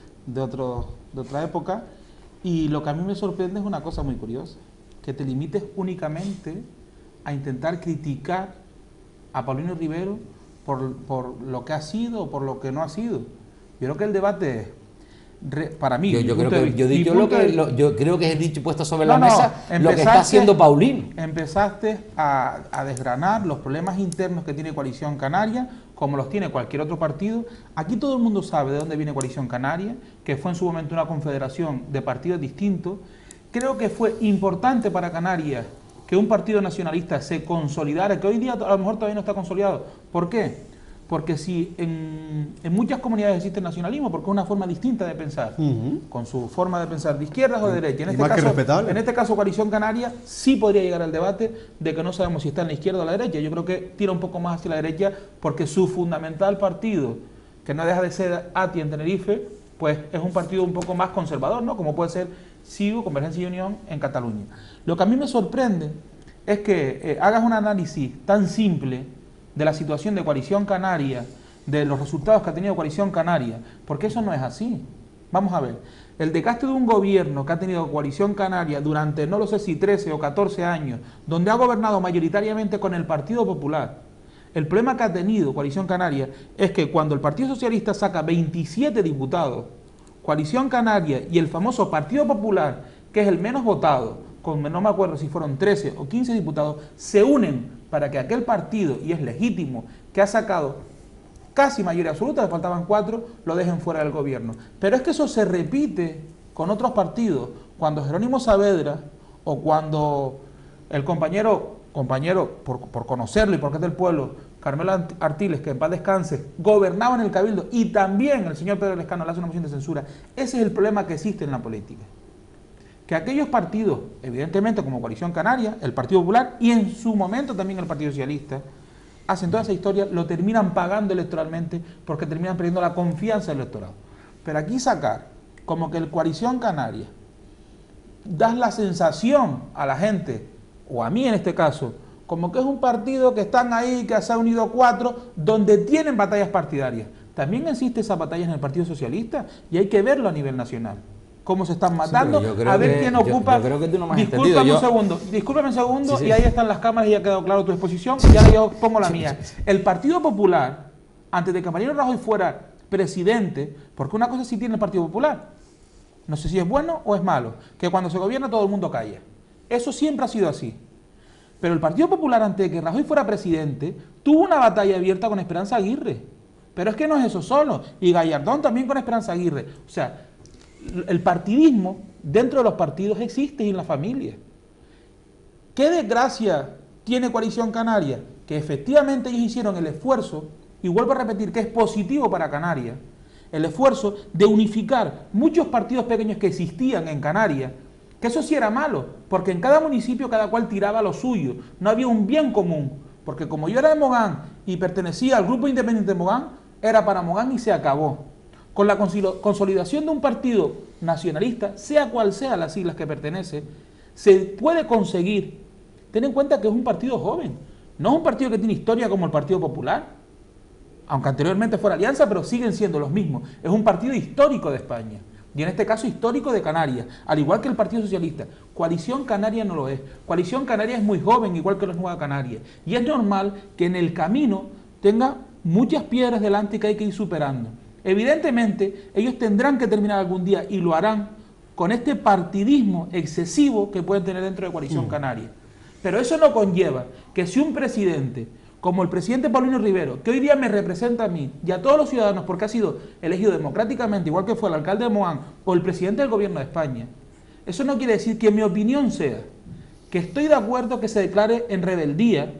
época. Y lo que a mí me sorprende es una cosa muy curiosa, que te limites únicamente a intentar criticar a Paulino Rivero por lo que ha sido o por lo que no ha sido. Yo creo que el debate, para mí, yo creo que es dicho, puesto sobre la mesa lo que está haciendo Paulino. Empezaste a desgranar los problemas internos que tiene Coalición Canaria, como los tiene cualquier otro partido. Aquí todo el mundo sabe de dónde viene Coalición Canaria, que fue en su momento una confederación de partidos distintos. Creo que fue importante para Canarias que un partido nacionalista se consolidara, que hoy día a lo mejor todavía no está consolidado. ¿Por qué? Porque si en muchas comunidades existe el nacionalismo, porque es una forma distinta de pensar, con su forma de pensar de izquierdas o de derecha. En este caso, Coalición Canaria sí podría llegar al debate de que no sabemos si está en la izquierda o la derecha. Yo creo que tira un poco más hacia la derecha, porque su fundamental partido, que no deja de ser ATI en Tenerife, pues es un partido un poco más conservador, ¿no? Como puede ser CiU, Convergencia y Unión en Cataluña. Lo que a mí me sorprende es que hagas un análisis tan simple de la situación de Coalición Canaria, de los resultados que ha tenido Coalición Canaria, porque eso no es así. Vamos a ver, el desgaste de un gobierno que ha tenido Coalición Canaria durante, no lo sé si 13 o 14 años, donde ha gobernado mayoritariamente con el Partido Popular. El problema que ha tenido Coalición Canaria es que cuando el Partido Socialista saca 27 diputados, Coalición Canaria y el famoso Partido Popular, que es el menos votado, con no me acuerdo si fueron 13 o 15 diputados, se unen para que aquel partido, y es legítimo, que ha sacado casi mayoría absoluta, le faltaban 4, lo dejen fuera del gobierno. Pero es que eso se repite con otros partidos, cuando Jerónimo Saavedra o cuando el compañero por conocerlo y porque es del pueblo, Carmelo Artiles, que en paz descanse, gobernaba en el Cabildo, y también el señor Pedro Lescano le hace una moción de censura. Ese es el problema que existe en la política. Que aquellos partidos, evidentemente como Coalición Canaria, el Partido Popular y en su momento también el Partido Socialista, hacen toda esa historia, lo terminan pagando electoralmente porque terminan perdiendo la confianza del electorado. Pero aquí sacar como que el Coalición Canaria das la sensación a la gente, o a mí en este caso, como que es un partido que están ahí, que se ha unido 4, donde tienen batallas partidarias. También existe esa batalla en el Partido Socialista y hay que verlo a nivel nacional. Cómo se están matando, sí, a ver quién ocupa. Yo creo que tú no me has discúlpame un segundo, sí, y ahí están las cámaras y ya ha quedado claro tu exposición, y ahora yo pongo la mía. El Partido Popular, antes de que Mariano Rajoy fuera presidente, porque una cosa sí tiene el Partido Popular, no sé si es bueno o es malo, que cuando se gobierna todo el mundo calla. Eso siempre ha sido así. Pero el Partido Popular, antes de que Rajoy fuera presidente, tuvo una batalla abierta con Esperanza Aguirre. Pero es que no es eso solo, y Gallardón también con Esperanza Aguirre. O sea, el partidismo dentro de los partidos existe y en la familia. ¿Qué desgracia tiene Coalición Canaria? Que efectivamente ellos hicieron el esfuerzo, y vuelvo a repetir que es positivo para Canarias, el esfuerzo de unificar muchos partidos pequeños que existían en Canarias, que eso sí era malo, porque en cada municipio cada cual tiraba lo suyo, no había un bien común, porque como yo era de Mogán y pertenecía al grupo independiente de Mogán, era para Mogán y se acabó. Con la consolidación de un partido nacionalista, sea cual sea las siglas que pertenece, se puede conseguir. Ten en cuenta que es un partido joven, no es un partido que tiene historia como el Partido Popular, aunque anteriormente fuera alianza, pero siguen siendo los mismos. Es un partido histórico de España, y en este caso histórico de Canarias, al igual que el Partido Socialista. Coalición Canaria no lo es. Coalición Canaria es muy joven, igual que la Nueva Canarias, y es normal que en el camino tenga muchas piedras delante que hay que ir superando. Evidentemente, ellos tendrán que terminar algún día, y lo harán, con este partidismo excesivo que pueden tener dentro de Coalición Canaria. Pero eso no conlleva que si un presidente, como el presidente Paulino Rivero, que hoy día me representa a mí y a todos los ciudadanos porque ha sido elegido democráticamente, igual que fue el alcalde de Mohán o el presidente del gobierno de España, eso no quiere decir que mi opinión sea que estoy de acuerdo que se declare en rebeldía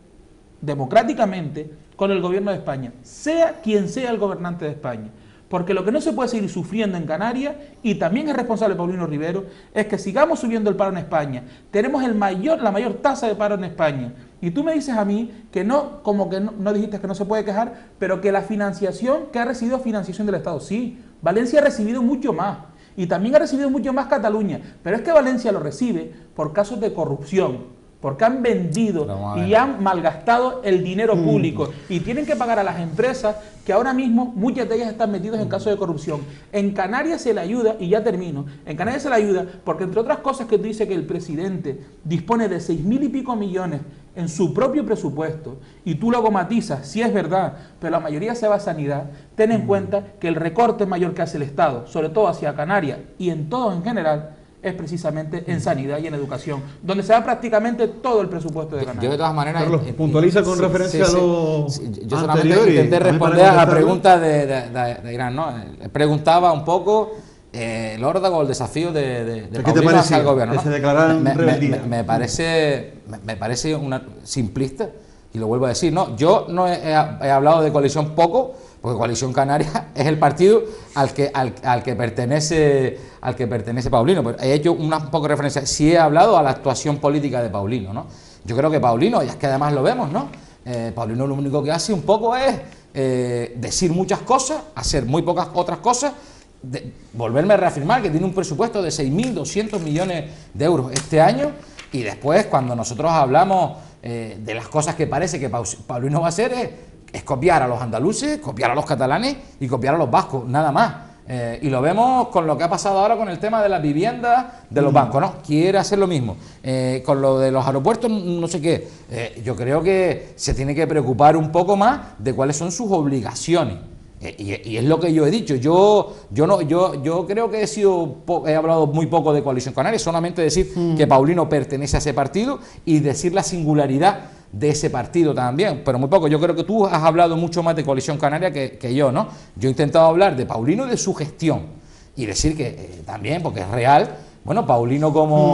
democráticamente con el gobierno de España, sea quien sea el gobernante de España. Porque lo que no se puede seguir sufriendo en Canarias, y también es responsable Paulino Rivero, es que sigamos subiendo el paro en España. Tenemos la mayor tasa de paro en España. Y tú me dices a mí que no, como que no dijiste que no se puede quejar, pero que la financiación, que ha recibido financiación del Estado, sí. Valencia ha recibido mucho más. Y también ha recibido mucho más Cataluña. Pero es que Valencia lo recibe por casos de corrupción, porque han vendido y han malgastado el dinero público y tienen que pagar a las empresas que ahora mismo muchas de ellas están metidas en casos de corrupción. En Canarias se le ayuda, y ya termino, en Canarias se le ayuda porque entre otras cosas que tú dices que el presidente dispone de 6.000 y pico millones en su propio presupuesto, y tú luego matizas, sí es verdad, pero la mayoría se va a sanidad. Ten en cuenta que el recorte mayor que hace el Estado, sobre todo hacia Canarias y en todo en general, es precisamente en sanidad y en educación, donde se da prácticamente todo el presupuesto de Canarias. Yo de todas maneras... Carlos, puntualiza con referencia a lo yo solamente intenté responder a la pregunta de Irán, ¿no? Preguntaba un poco el órdago, el desafío de Paulino hacia el gobierno, ¿no? Que se declararan rebeldía. Me parece una simplista, y lo vuelvo a decir, ¿no? Yo no he hablado de coalición poco, porque Coalición Canaria es el partido al que pertenece Paulino. Pero he hecho una poco referencia, sí he hablado a la actuación política de Paulino, ¿no? Yo creo que Paulino, y es que además lo vemos, ¿no? Paulino lo único que hace un poco es decir muchas cosas, hacer muy pocas otras cosas, volverme a reafirmar que tiene un presupuesto de 6.200 millones de euros este año, y después cuando nosotros hablamos de las cosas que parece que Paulino va a hacer es copiar a los andaluces, copiar a los catalanes y copiar a los vascos, nada más. Y lo vemos con lo que ha pasado ahora con el tema de las viviendas de los bancos, ¿no? Quiere hacer lo mismo. Con lo de los aeropuertos, no sé qué. Yo creo que se tiene que preocupar un poco más de cuáles son sus obligaciones. Y es lo que yo he dicho. Yo creo que he hablado muy poco de Coalición Canaria, solamente decir que Paulino pertenece a ese partido y decir la singularidad de ese partido también, pero muy poco. Yo creo que tú has hablado mucho más de Coalición Canaria que yo, ¿no? Yo he intentado hablar de Paulino y de su gestión y decir que también, porque es real, bueno, Paulino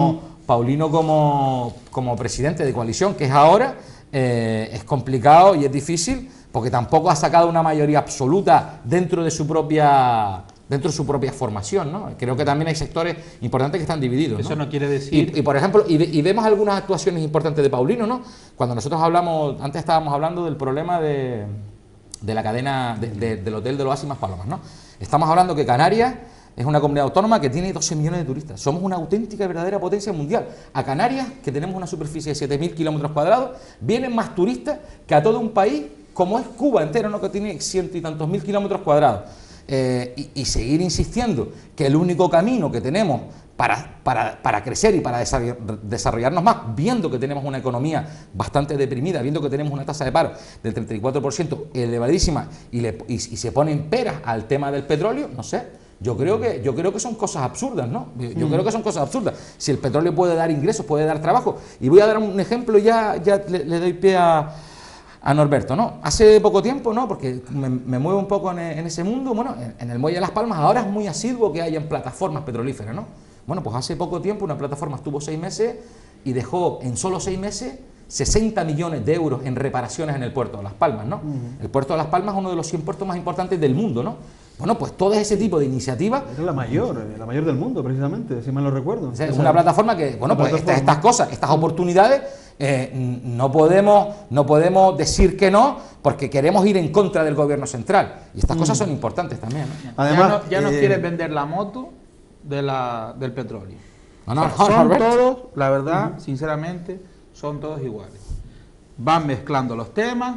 como presidente de Coalición, que es ahora, es complicado y es difícil, porque tampoco ha sacado una mayoría absoluta dentro de su propia formación, ¿no? Creo que también hay sectores importantes que están divididos, ¿no? Eso no quiere decir... Y por ejemplo, vemos algunas actuaciones importantes de Paulino, ¿no? Cuando nosotros hablamos, antes estábamos hablando del problema de la cadena del hotel del Oasis Maspalomas, ¿no? Estamos hablando que Canarias es una comunidad autónoma que tiene 12 millones de turistas. Somos una auténtica y verdadera potencia mundial. A Canarias, que tenemos una superficie de 7.000 kilómetros cuadrados, vienen más turistas que a todo un país como es Cuba entero, ¿no? Que tiene 100 y tantos mil kilómetros cuadrados. Y seguir insistiendo que el único camino que tenemos para crecer y para desarrollarnos más, viendo que tenemos una economía bastante deprimida, viendo que tenemos una tasa de paro del 34% elevadísima y se ponen peras al tema del petróleo, no sé. Yo creo que son cosas absurdas, ¿no? Yo creo que son cosas absurdas. Si el petróleo puede dar ingresos, puede dar trabajo. Y voy a dar un ejemplo, ya le doy pie a Norberto, ¿no? Hace poco tiempo, ¿no? Porque me muevo un poco en ese mundo, bueno, en el Muelle de Las Palmas ahora es muy asiduo que hayan plataformas petrolíferas, ¿no? Bueno, pues hace poco tiempo una plataforma estuvo 6 meses y dejó en solo 6 meses 60 millones de euros en reparaciones en el puerto de Las Palmas, ¿no? El puerto de Las Palmas es uno de los 100 puertos más importantes del mundo, ¿no? Bueno, pues todo ese tipo de iniciativas... Es la mayor del mundo, precisamente, si mal no recuerdo. Es una plataforma que, bueno, pues estas cosas, estas oportunidades, no podemos decir que no, porque queremos ir en contra del gobierno central. Y estas cosas son importantes también, ¿no? Además, ya no quieres vender la moto del petróleo. No, son todos, la verdad, sinceramente, son todos iguales. Van mezclando los temas,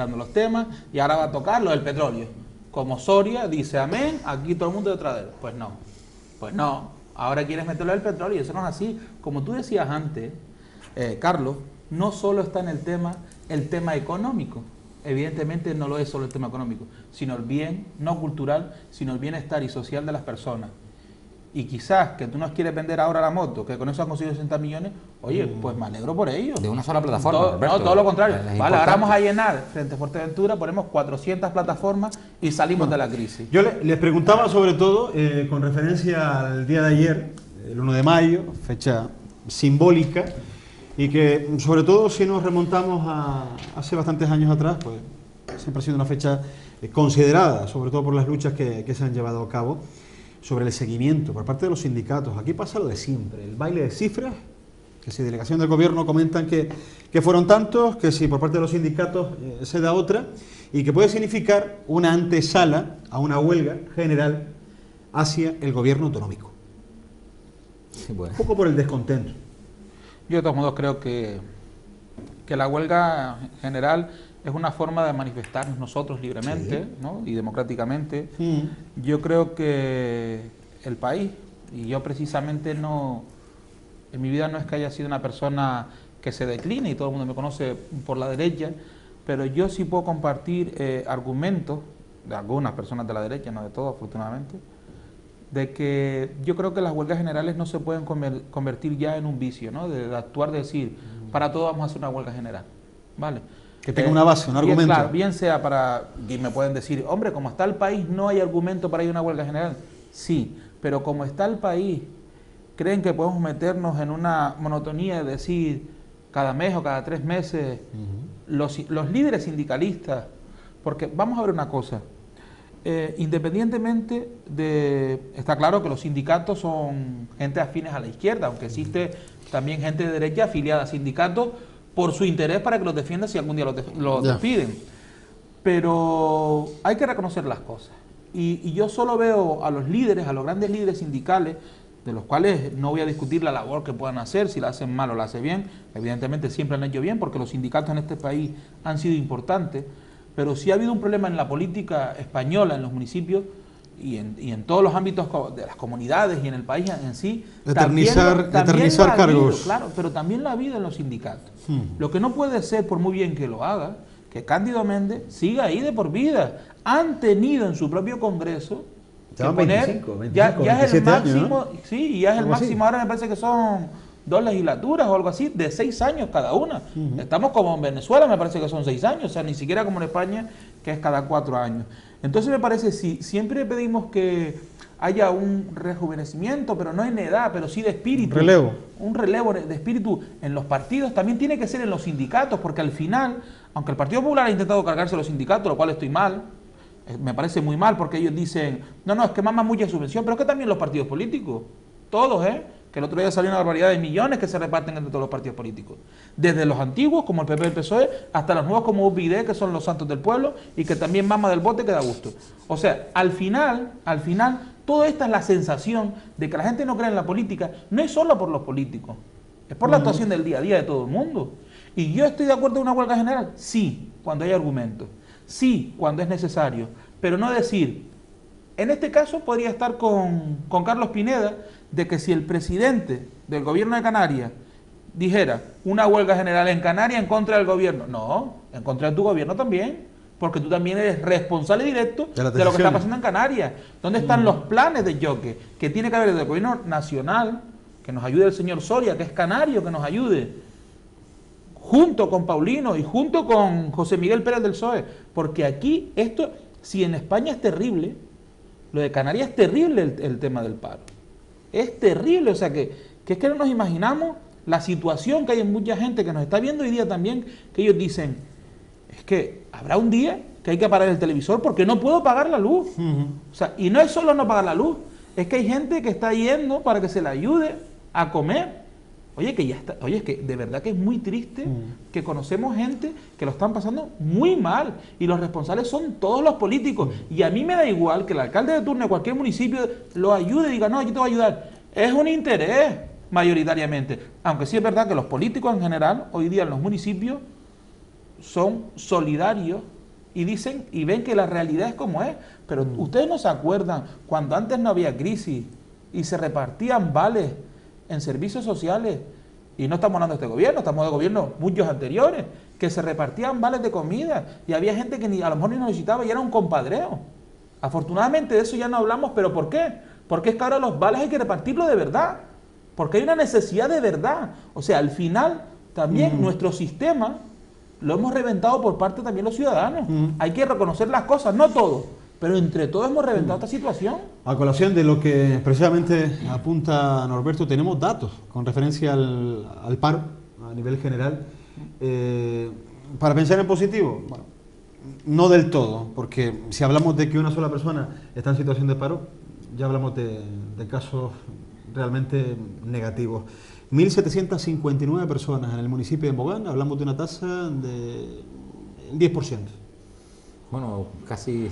y ahora va a tocar lo del petróleo. Como Soria dice amén, aquí todo el mundo detrás de él. Pues no, ahora quieres meterlo del petróleo y eso no es así. Como tú decías antes, Carlos, no solo está en el tema económico, evidentemente no lo es solo el tema económico, sino el bien, no cultural, sino el bienestar y social de las personas. Y quizás que tú nos quieres vender ahora la moto, que con eso han conseguido 60 millones, oye, pues me alegro por ello. De una sola plataforma, no, todo lo contrario. Vale, ahora vamos a llenar, frente a Fuerteventura, ponemos 400 plataformas y salimos de la crisis. Yo les preguntaba sobre todo, con referencia al día de ayer, el 1 de mayo, fecha simbólica, y que sobre todo si nos remontamos a hace bastantes años atrás, pues siempre ha sido una fecha considerada, sobre todo por las luchas que se han llevado a cabo, sobre el seguimiento por parte de los sindicatos. Aquí pasa lo de siempre, el baile de cifras, que si delegación del gobierno comentan que fueron tantos, que si por parte de los sindicatos se da otra, y que puede significar una antesala a una huelga general hacia el gobierno autonómico. Sí, bueno. Un poco por el descontento. Yo de todos modos creo que la huelga general es una forma de manifestarnos nosotros libremente, sí, ¿no? Y democráticamente. Yo creo que el país, y yo precisamente no, en mi vida no es que haya sido una persona que se decline y todo el mundo me conoce por la derecha, pero yo sí puedo compartir argumentos de algunas personas de la derecha, no de todos afortunadamente, de que yo creo que las huelgas generales no se pueden convertir ya en un vicio, ¿no? De actuar, de decir, para todo vamos a hacer una huelga general, ¿vale? Que tenga una base, un argumento. Claro, bien sea para... Y me pueden decir, hombre, como está el país, no hay argumento para ir a una huelga general. Sí, pero como está el país, ¿creen que podemos meternos en una monotonía de decir cada mes o cada 3 meses los líderes sindicalistas? Porque vamos a ver una cosa, independientemente de... Está claro que los sindicatos son gente afines a la izquierda, aunque existe también gente de derecha afiliada a sindicatos por su interés para que los defiendan si algún día los despiden. Pero hay que reconocer las cosas. Y yo solo veo a los líderes, a los grandes líderes sindicales, de los cuales no voy a discutir la labor que puedan hacer, si la hacen mal o la hacen bien. Evidentemente siempre han hecho bien, porque los sindicatos en este país han sido importantes, pero sí ha habido un problema en la política española, en los municipios y en todos los ámbitos de las comunidades y en el país en sí. Eternizar cargos. Claro, pero también la ha habido en los sindicatos. Lo que no puede ser, por muy bien que lo haga, que Cándido Méndez siga ahí de por vida. Han tenido en su propio Congreso que poner, 25, ya es el máximo, años, ¿no? sí, ya es el Algo así. máximo, ahora me parece que son 2 legislaturas o algo así, de 6 años cada una. Estamos como en Venezuela, me parece que son 6 años, o sea, ni siquiera como en España, que es cada 4 años. Entonces me parece, si siempre pedimos que haya un rejuvenecimiento, pero no en edad, pero sí de espíritu. Un relevo de espíritu en los partidos, también tiene que ser en los sindicatos, porque al final, aunque el Partido Popular ha intentado cargarse a los sindicatos, lo cual estoy mal, me parece muy mal, porque ellos dicen, no, es que maman mucha subvención, pero es que también los partidos políticos, todos, que el otro día salió una barbaridad de millones que se reparten entre todos los partidos políticos, desde los antiguos, como el PP y el PSOE, hasta los nuevos como UPyD, que son los santos del pueblo, y que también mama del bote que da gusto. O sea, al final, toda esta es la sensación de que la gente no cree en la política, no es solo por los políticos, es por la actuación del día a día de todo el mundo. Y yo estoy de acuerdo en una huelga general, sí, cuando hay argumentos, sí, cuando es necesario, pero no decir, en este caso podría estar con Carlos Pineda, de que si el presidente del gobierno de Canarias dijera una huelga general en Canarias en contra del gobierno, no, en contra de tu gobierno también, porque tú también eres responsable directo de lo que está pasando en Canarias. ¿Dónde están los planes de choque que tiene que haber desde el gobierno nacional, que nos ayude el señor Soria, que es canario, que nos ayude, junto con Paulino y junto con José Miguel Pérez del PSOE? Porque aquí esto, si en España es terrible, lo de Canarias es terrible el tema del paro. Es terrible, o sea que es que no nos imaginamos la situación que hay en mucha gente que nos está viendo hoy día también, que ellos dicen, es que habrá un día que hay que parar el televisor porque no puedo pagar la luz. O sea, y no es solo no pagar la luz, es que hay gente que está yendo para que se le ayude a comer. Oye, que ya está, oye, es que de verdad que es muy triste que conocemos gente que lo están pasando muy mal y los responsables son todos los políticos. Y a mí me da igual que el alcalde de turno de cualquier municipio lo ayude y diga, no, yo te voy a ayudar. Es un interés mayoritariamente. Aunque sí es verdad que los políticos en general, hoy día en los municipios, son solidarios y dicen y ven que la realidad es como es. Pero ustedes no se acuerdan cuando antes no había crisis y se repartían vales en servicios sociales, y no estamos hablando de este gobierno, estamos de gobiernos muchos anteriores, que se repartían vales de comida y había gente que a lo mejor ni nos necesitaba y era un compadreo. Afortunadamente de eso ya no hablamos, pero ¿por qué? Porque es que ahora los vales hay que repartirlo de verdad, porque hay una necesidad de verdad. O sea, al final también nuestro sistema lo hemos reventado por parte también de los ciudadanos. Hay que reconocer las cosas, no todo, pero entre todos hemos reventado esta situación. A colación de lo que precisamente apunta Norberto, tenemos datos con referencia al paro a nivel general. Para pensar en positivo, bueno, no del todo, porque si hablamos de que una sola persona está en situación de paro, ya hablamos de casos realmente negativos. 1.759 personas en el municipio de Mogán, hablamos de una tasa del 10%. Bueno, casi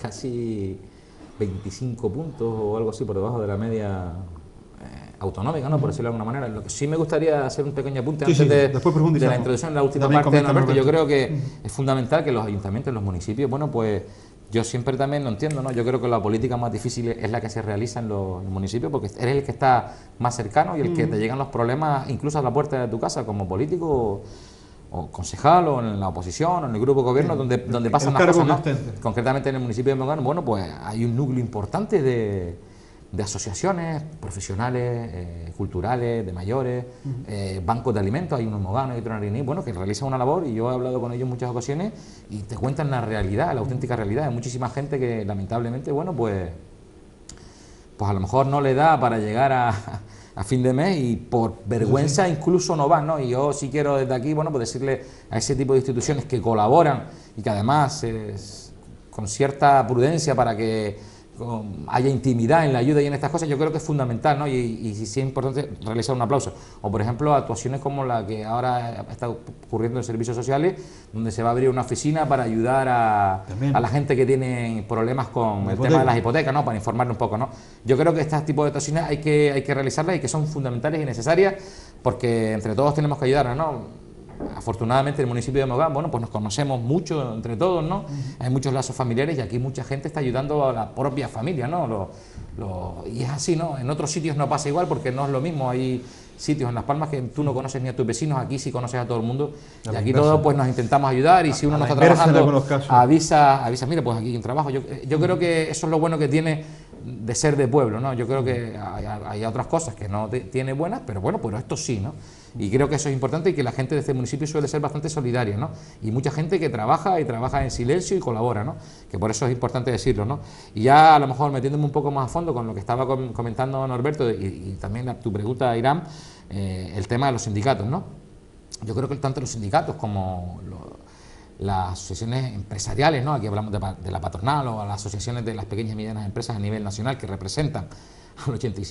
25 puntos o algo así por debajo de la media autonómica, ¿no? Por decirlo de alguna manera. Lo que sí me gustaría hacer un pequeño apunte antes de la introducción, la última parte de Norberto. Yo creo que es fundamental que los ayuntamientos, los municipios, bueno, pues yo siempre también lo entiendo, ¿no? Yo creo que la política más difícil es la que se realiza en los municipios, porque eres el que está más cercano y el que te llegan los problemas incluso a la puerta de tu casa como político o concejal o en la oposición o en el grupo de gobierno donde pasan las cosas, ¿no? Concretamente en el municipio de Mogán, bueno, pues hay un núcleo importante de asociaciones profesionales, culturales, de mayores, bancos de alimentos, hay uno en Mogán, hay otro en Ariní, bueno, que realizan una labor y yo he hablado con ellos en muchas ocasiones y te cuentan la realidad, la auténtica realidad. Hay muchísima gente que lamentablemente, bueno, pues a lo mejor no le da para llegar a fin de mes y por vergüenza incluso no van, ¿no? Y yo sí quiero desde aquí, bueno, pues decirle a ese tipo de instituciones que colaboran y que además con cierta prudencia para que haya intimidad en la ayuda y en estas cosas, yo creo que es fundamental, ¿no? Y sí es importante realizar un aplauso. O por ejemplo, actuaciones como la que ahora está ocurriendo en servicios sociales, donde se va a abrir una oficina para ayudar a la gente que tiene problemas con el tema de las hipotecas, ¿no? Para informarle un poco, ¿no? Yo creo que este tipo de actuaciones hay que realizarlas y que son fundamentales y necesarias, porque entre todos tenemos que ayudarnos, ¿no? Afortunadamente el municipio de Mogán, bueno, pues nos conocemos mucho entre todos, ¿no? Hay muchos lazos familiares y aquí mucha gente está ayudando a la propia familia, ¿no? Y es así, ¿no? En otros sitios no pasa igual porque no es lo mismo. Hay sitios en Las Palmas que tú no conoces ni a tus vecinos, aquí sí conoces a todo el mundo y aquí todos pues nos intentamos ayudar y si uno no está trabajando avisa, mira, pues aquí hay un trabajo. Yo creo que eso es lo bueno que tiene de ser de pueblo, ¿no? Yo creo que hay otras cosas que no tiene buenas, pero bueno, pero esto sí, ¿no? Y creo que eso es importante y que la gente de este municipio suele ser bastante solidaria, ¿no? Y mucha gente que trabaja en silencio y colabora, ¿no? Que por eso es importante decirlo, ¿no? Y ya a lo mejor metiéndome un poco más a fondo con lo que estaba comentando Norberto y también tu pregunta, Irán, el tema de los sindicatos, ¿no? Yo creo que tanto los sindicatos como las asociaciones empresariales, ¿no? Aquí hablamos de la patronal o las asociaciones de las pequeñas y medianas empresas a nivel nacional que representan al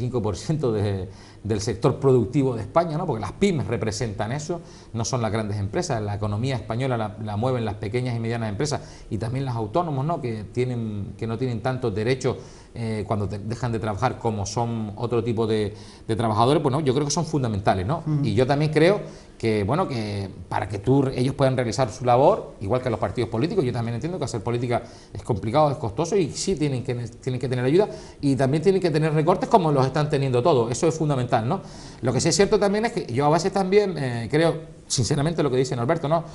85% del sector productivo de España, ¿no? Porque las pymes representan eso, no son las grandes empresas, la economía española la mueven las pequeñas y medianas empresas y también los autónomos, ¿no? Que no tienen tantos derechos cuando dejan de trabajar como son otro tipo de trabajadores, pues no, yo creo que son fundamentales, ¿no? Y yo también creo que, bueno, que para que ellos puedan realizar su labor, igual que los partidos políticos, yo también entiendo que hacer política es complicado, es costoso y sí tienen que tener ayuda y también tienen que tener recortes como los están teniendo todos, eso es fundamental, ¿no? Lo que sí es cierto también es que yo a veces también creo, sinceramente lo que dice Norberto, ¿no?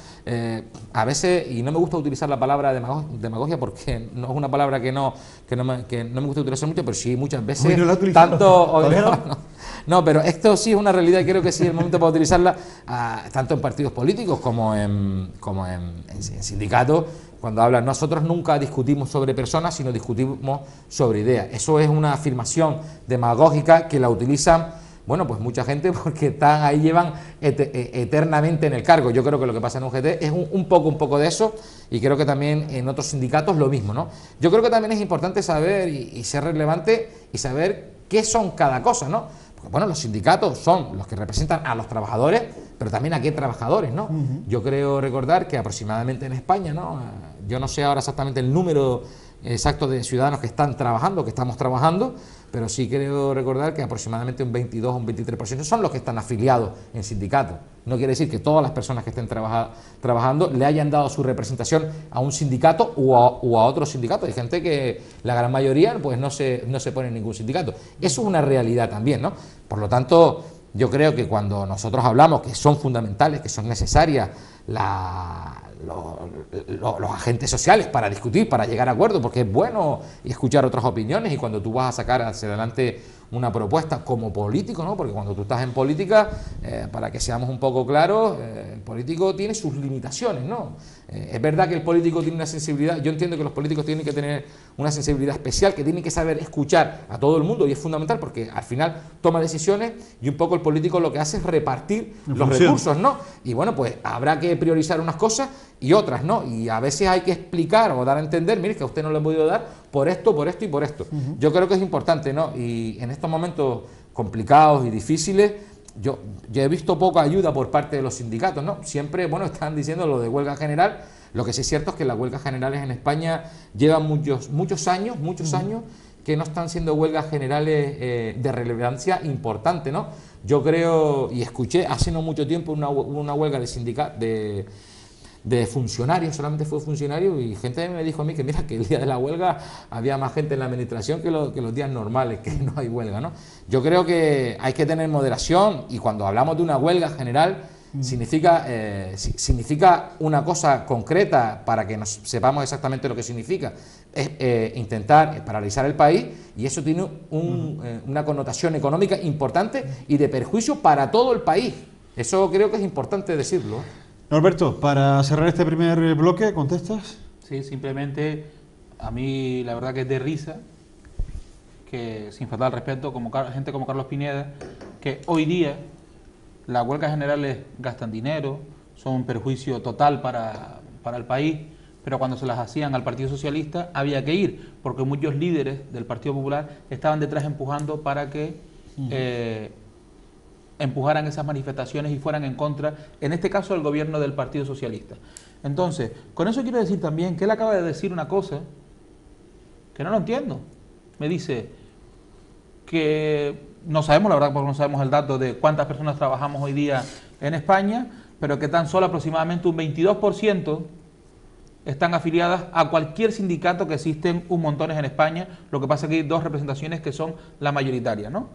A veces, y no me gusta utilizar la palabra demagogia porque no es una palabra que no me gusta utilizar mucho, pero sí muchas veces hoy no la tanto... No, pero esto sí es una realidad y creo que sí es el momento para utilizarla tanto en partidos políticos como en sindicatos. Cuando hablan, nosotros nunca discutimos sobre personas, sino discutimos sobre ideas. Eso es una afirmación demagógica que la utilizan, bueno, pues mucha gente porque están ahí, llevan eternamente en el cargo. Yo creo que lo que pasa en UGT es un poco de eso y creo que también en otros sindicatos lo mismo, ¿no? Yo creo que también es importante saber y ser relevante y saber qué son cada cosa, ¿no? Porque, bueno, los sindicatos son los que representan a los trabajadores, pero también a qué trabajadores, ¿no? Yo creo recordar que aproximadamente en España, ¿no? Yo no sé ahora exactamente el número exacto de ciudadanos que están trabajando, que estamos trabajando, pero sí creo recordar que aproximadamente un 22 o un 23% son los que están afiliados en sindicatos. No quiere decir que todas las personas que estén trabajando le hayan dado su representación a un sindicato o a otro sindicato. Hay gente que la gran mayoría pues no se pone en ningún sindicato. Eso es una realidad también, ¿no? Por lo tanto, yo creo que cuando nosotros hablamos que son fundamentales, que son necesarias los agentes sociales para discutir, para llegar a acuerdos, porque es bueno escuchar otras opiniones y cuando tú vas a sacar hacia adelante una propuesta como político, ¿no? Porque cuando tú estás en política, para que seamos un poco claros, el político tiene sus limitaciones, ¿no? Es verdad que el político tiene una sensibilidad, yo entiendo que los políticos tienen que tener una sensibilidad especial, que tienen que saber escuchar a todo el mundo y es fundamental porque al final toma decisiones y un poco el político lo que hace es repartir los recursos, ¿no? Y bueno, pues habrá que priorizar unas cosas y otras, ¿no? Y a veces hay que explicar o dar a entender, mire, que a usted no le he podido dar por esto y por esto. Yo creo que es importante, ¿no? Y en estos momentos complicados y difíciles, yo he visto poca ayuda por parte de los sindicatos, ¿no? Siempre, bueno, están diciendo lo de huelga general. Lo que sí es cierto es que las huelgas generales en España llevan muchos años que no están siendo huelgas generales de relevancia importante, ¿no? Yo creo, y escuché hace no mucho tiempo una huelga de funcionarios, solamente fue funcionario y gente me dijo a mí que mira que el día de la huelga había más gente en la administración que los días normales, que no hay huelga, ¿no? Yo creo que hay que tener moderación y cuando hablamos de una huelga general significa una cosa concreta para que sepamos exactamente lo que significa, es intentar paralizar el país y eso tiene una connotación económica importante y de perjuicio para todo el país. Eso creo que es importante decirlo. Norberto, para cerrar este primer bloque, ¿contestas? Sí, simplemente a mí la verdad que es de risa que, sin faltar al respeto, gente como Carlos Pineda, que hoy día las huelgas generales gastan dinero, son un perjuicio total para el país, pero cuando se las hacían al Partido Socialista había que ir, porque muchos líderes del Partido Popular estaban detrás empujando para que empujaran esas manifestaciones y fueran en contra, en este caso, del gobierno del Partido Socialista. Entonces, con eso quiero decir también que él acaba de decir una cosa que no lo entiendo. Me dice que no sabemos, la verdad, porque no sabemos el dato de cuántas personas trabajamos hoy día en España, pero que tan solo aproximadamente un 22% están afiliadas a cualquier sindicato, que existen un montones en España. Lo que pasa es que hay dos representaciones que son la mayoritaria, ¿no?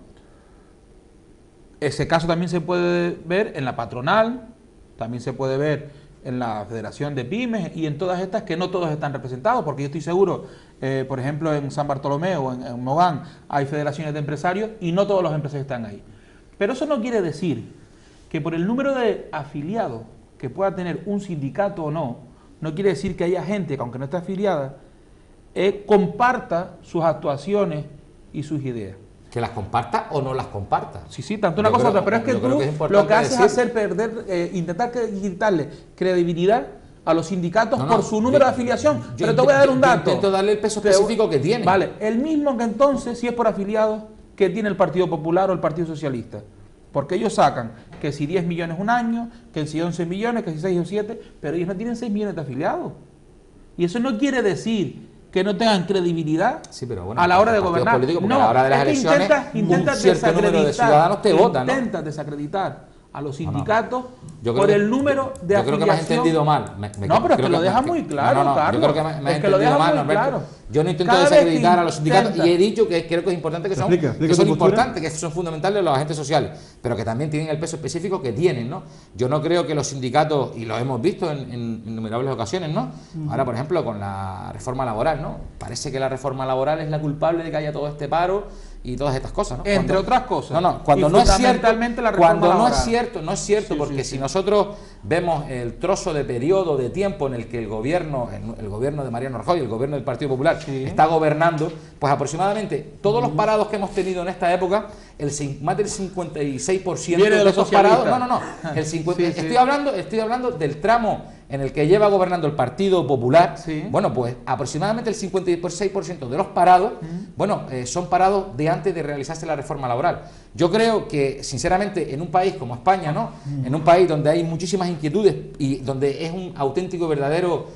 Ese caso también se puede ver en la patronal, también se puede ver en la Federación de Pymes y en todas estas, que no todos están representados, porque yo estoy seguro, por ejemplo, en San Bartolomé o en Mogán hay federaciones de empresarios y no todos los empresarios están ahí. Pero eso no quiere decir que por el número de afiliados que pueda tener un sindicato o no, no quiere decir que haya gente que, aunque no esté afiliada, comparta sus actuaciones y sus ideas. Que las comparta o no las comparta. Sí, sí, tanto una cosa otra, pero es que tú lo que haces es hacer perder, intentar quitarle credibilidad a los sindicatos por su número de afiliación. Pero te voy a dar un dato. Intento darle el peso específico que tiene. Vale, el mismo que entonces, si es por afiliados, que tiene el Partido Popular o el Partido Socialista. Porque ellos sacan que si 10 millones un año, que si 11 millones, que si 6 o 7, pero ellos no tienen 6 millones de afiliados. Y eso no quiere decir que no tengan credibilidad a la hora de gobernar. No, a la hora de las elecciones, un cierto número de ciudadanos te votan, ¿no? Intentas desacreditar a los sindicatos por el número de afiliación. Yo creo que me has entendido mal. No, pero es que lo deja muy claro, Carlos. Yo creo que me has entendido mal, Norberto. Yo no intento desacreditar a los sindicatos y he dicho que creo que es importante que son importantes, que son fundamentales los agentes sociales, pero que también tienen el peso específico que tienen, ¿no? Yo no creo que los sindicatos, y lo hemos visto en innumerables ocasiones, ¿no? Ahora, por ejemplo, con la reforma laboral, ¿no? Parece que la reforma laboral es la culpable de que haya todo este paro y todas estas cosas, ¿no? Entre otras cosas. Cuando no es cierto, no es cierto, sí, porque si nosotros vemos el trozo de periodo de tiempo en el que el gobierno de Mariano Rajoy, el gobierno del Partido Popular, está gobernando, pues aproximadamente todos los parados que hemos tenido en esta época, más del 56% de esos parados, estoy hablando del tramo en el que lleva gobernando el Partido Popular. Bueno, pues aproximadamente el 56% de los parados, son parados de antes de realizarse la reforma laboral. Yo creo que, sinceramente, en un país como España, ¿no? En un país donde hay muchísimas inquietudes y donde es un auténtico, verdadero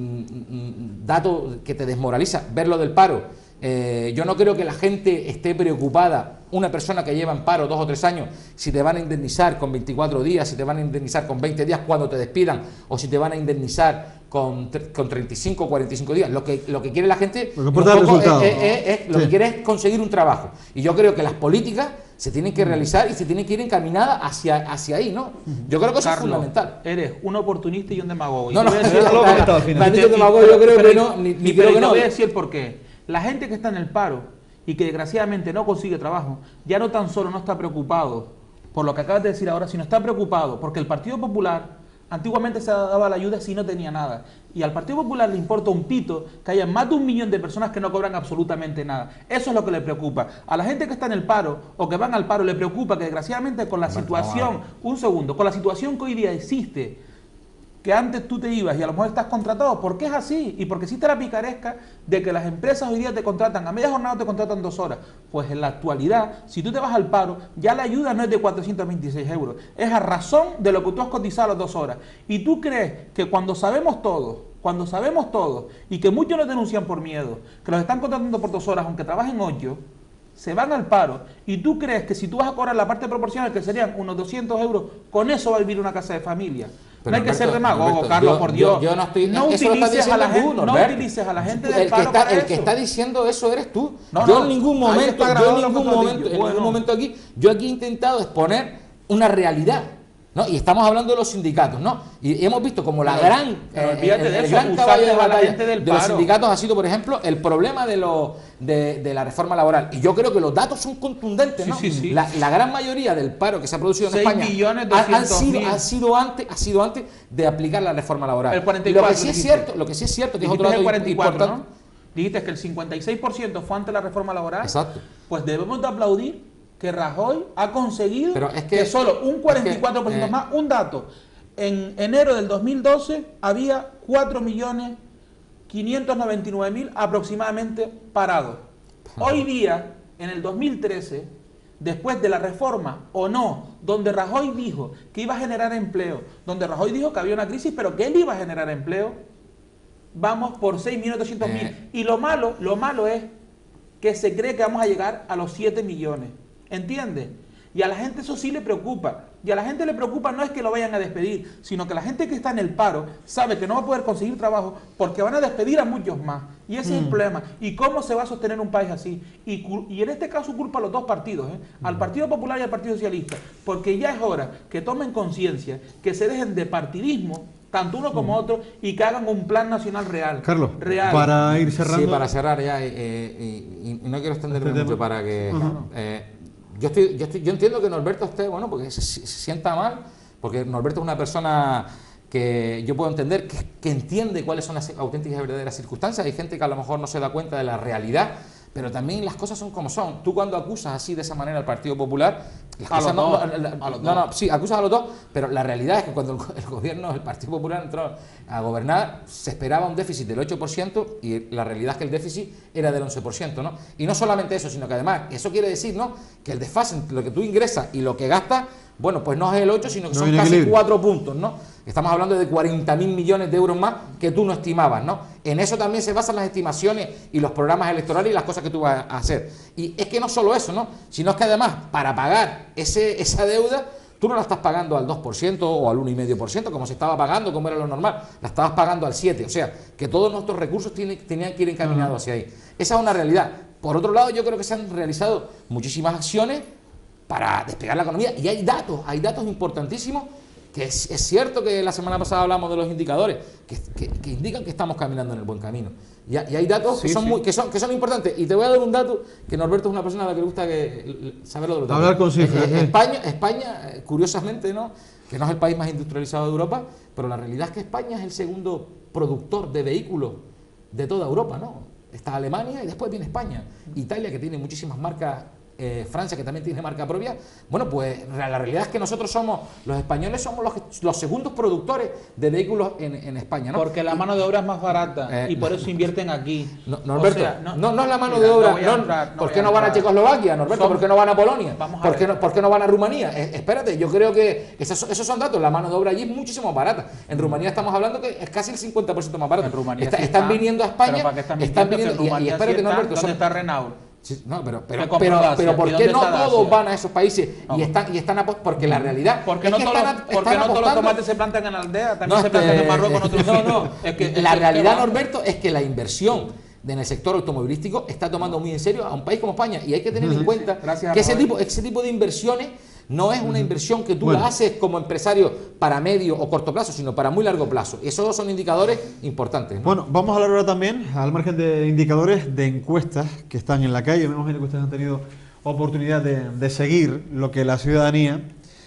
dato que te desmoraliza ver lo del paro. Yo no creo que la gente esté preocupada, una persona que lleva en paro 2 o 3 años, si te van a indemnizar con 24 días, si te van a indemnizar con 20 días cuando te despidan, o si te van a indemnizar con 35 o 45 días. Lo que quiere la gente lo que quiere es conseguir un trabajo. Y yo creo que las políticas se tienen que realizar y se tienen que ir encaminadas hacia ahí, ¿no? Yo creo que eso es fundamental. Eres un oportunista y un demagogo. No, demagogo, yo creo que no, ni creo que no. Te voy a decir por qué. La gente que está en el paro y que desgraciadamente no consigue trabajo, ya no tan solo no está preocupado por lo que acabas de decir ahora, sino está preocupado porque el Partido Popular antiguamente se daba la ayuda si no tenía nada. Y al Partido Popular le importa un pito que haya más de 1 millón de personas que no cobran absolutamente nada. Eso es lo que le preocupa. A la gente que está en el paro o que van al paro le preocupa que desgraciadamente con la situación, con la situación que hoy día existe, que antes tú te ibas y a lo mejor estás contratado, porque es así, y porque existe la picaresca de que las empresas hoy día te contratan, a media jornada te contratan 2 horas. Pues en la actualidad, si tú te vas al paro, ya la ayuda no es de 426 euros, es a razón de lo que tú has cotizado las 2 horas. Y tú crees que cuando sabemos todo, y que muchos nos denuncian por miedo, que los están contratando por 2 horas, aunque trabajen 8, se van al paro, y tú crees que si tú vas a cobrar la parte proporcional, que serían unos 200 euros, con eso va a vivir una casa de familia. Pero no hay que ser demagogo, Carlos, por Dios. Yo no estoy... No utilices a la gente, no utilices a la gente del paro para eso. El que está diciendo eso eres tú. Yo en ningún momento aquí, yo aquí he intentado exponer una realidad, ¿no? Y estamos hablando de los sindicatos, ¿no? Y hemos visto como la gran caballo de batalla de los sindicatos ha sido, por ejemplo, el problema de la reforma laboral. Y yo creo que los datos son contundentes, ¿no? La gran mayoría del paro que se ha producido en España ha sido antes de aplicar la reforma laboral. El 44, lo que sí es cierto, que es otro dato 44, importante. ¿no? Dijiste que el 56% fue antes de la reforma laboral. Exacto. Pues debemos de aplaudir que Rajoy ha conseguido que solo un 44% más. Un dato, en enero del 2012 había 4 millones 599.000 aproximadamente parados. Hoy día, en el 2013, después de la reforma o no, donde Rajoy dijo que iba a generar empleo, donde Rajoy dijo que había una crisis, pero que él iba a generar empleo, vamos por 6.200.000. Y lo malo es que se cree que vamos a llegar a los 7 millones. ¿Entiendes? Y a la gente eso sí le preocupa. Y a la gente le preocupa no es que lo vayan a despedir, sino que la gente que está en el paro sabe que no va a poder conseguir trabajo porque van a despedir a muchos más. Y ese es el problema. ¿Y cómo se va a sostener un país así? Y en este caso culpa a los dos partidos, al Partido Popular y al Partido Socialista, porque ya es hora que tomen conciencia, que se dejen de partidismo, tanto uno como otro, y que hagan un plan nacional real. Carlos, real. para ir cerrando... Sí, para cerrar ya, y no quiero extenderme mucho para que... Yo entiendo que Norberto esté, bueno, porque se sienta mal, porque Norberto es una persona que yo puedo entender que entiende cuáles son las auténticas y verdaderas circunstancias. Hay gente que a lo mejor no se da cuenta de la realidad, pero también las cosas son como son. Tú cuando acusas así de esa manera al Partido Popular, las cosas sí, acusas a los dos, pero la realidad es que cuando el gobierno, el Partido Popular entró a gobernar, se esperaba un déficit del 8% y la realidad es que el déficit era del 11%, ¿no? Y no solamente eso, sino que además, eso quiere decir, ¿no?, que el desfase entre lo que tú ingresas y lo que gastas, bueno, pues no es el 8, sino que son casi 4 puntos, ¿no? Estamos hablando de 40.000 millones de euros más que tú no estimabas, ¿no? En eso también se basan las estimaciones y los programas electorales y las cosas que tú vas a hacer. Y es que no solo eso, ¿no?, sino es que además, para pagar esa deuda, tú no la estás pagando al 2% o al 1,5%, como se estaba pagando, como era lo normal, la estabas pagando al 7%. O sea, que todos nuestros recursos tenían que ir encaminados hacia ahí. Esa es una realidad. Por otro lado, yo creo que se han realizado muchísimas acciones para despegar la economía, y hay datos importantísimos, que es cierto que la semana pasada hablamos de los indicadores, que indican que estamos caminando en el buen camino. Y hay datos que son importantes. Y te voy a dar un dato, que Norberto es una persona a la que le gusta saber lo de los datos. Hablar con cifras. España, curiosamente, ¿no?, que no es el país más industrializado de Europa, pero la realidad es que España es el segundo productor de vehículos de toda Europa, ¿no? Está Alemania y después viene España. Italia, que tiene muchísimas marcas, Francia, que también tiene marca propia. Bueno, pues la realidad es que nosotros los españoles somos los segundos productores de vehículos en España, ¿no? Porque la mano de obra es más barata y por eso invierten aquí. Norberto, no es la mano de obra. ¿Por qué no van a Checoslovaquia, Norberto? ¿Por qué no van a Polonia? ¿Por qué no van a Rumanía? Espérate, yo creo que esos son datos. La mano de obra allí es muchísimo más barata. En Rumanía estamos hablando que es casi el 50% más barato. En Rumanía están viniendo a España. Están viniendo, y espérate, Norberto, ¿dónde está Renault? Sí, no, pero ¿por qué no todos van a esos países y están porque la realidad porque no todos los tomates se plantan en la aldea, también se plantan en Marruecos, en otros sitios. La realidad, Norberto, es que la inversión en el sector automovilístico está tomando muy en serio a un país como España, y hay que tener en cuenta que ese tipo de inversiones no es una inversión que tú la haces como empresario para medio o corto plazo, sino para muy largo plazo. Esos son indicadores importantes, ¿no? Bueno, vamos a hablar ahora también, al margen de indicadores, de encuestas que están en la calle. Me imagino que ustedes han tenido oportunidad de seguir lo que la ciudadanía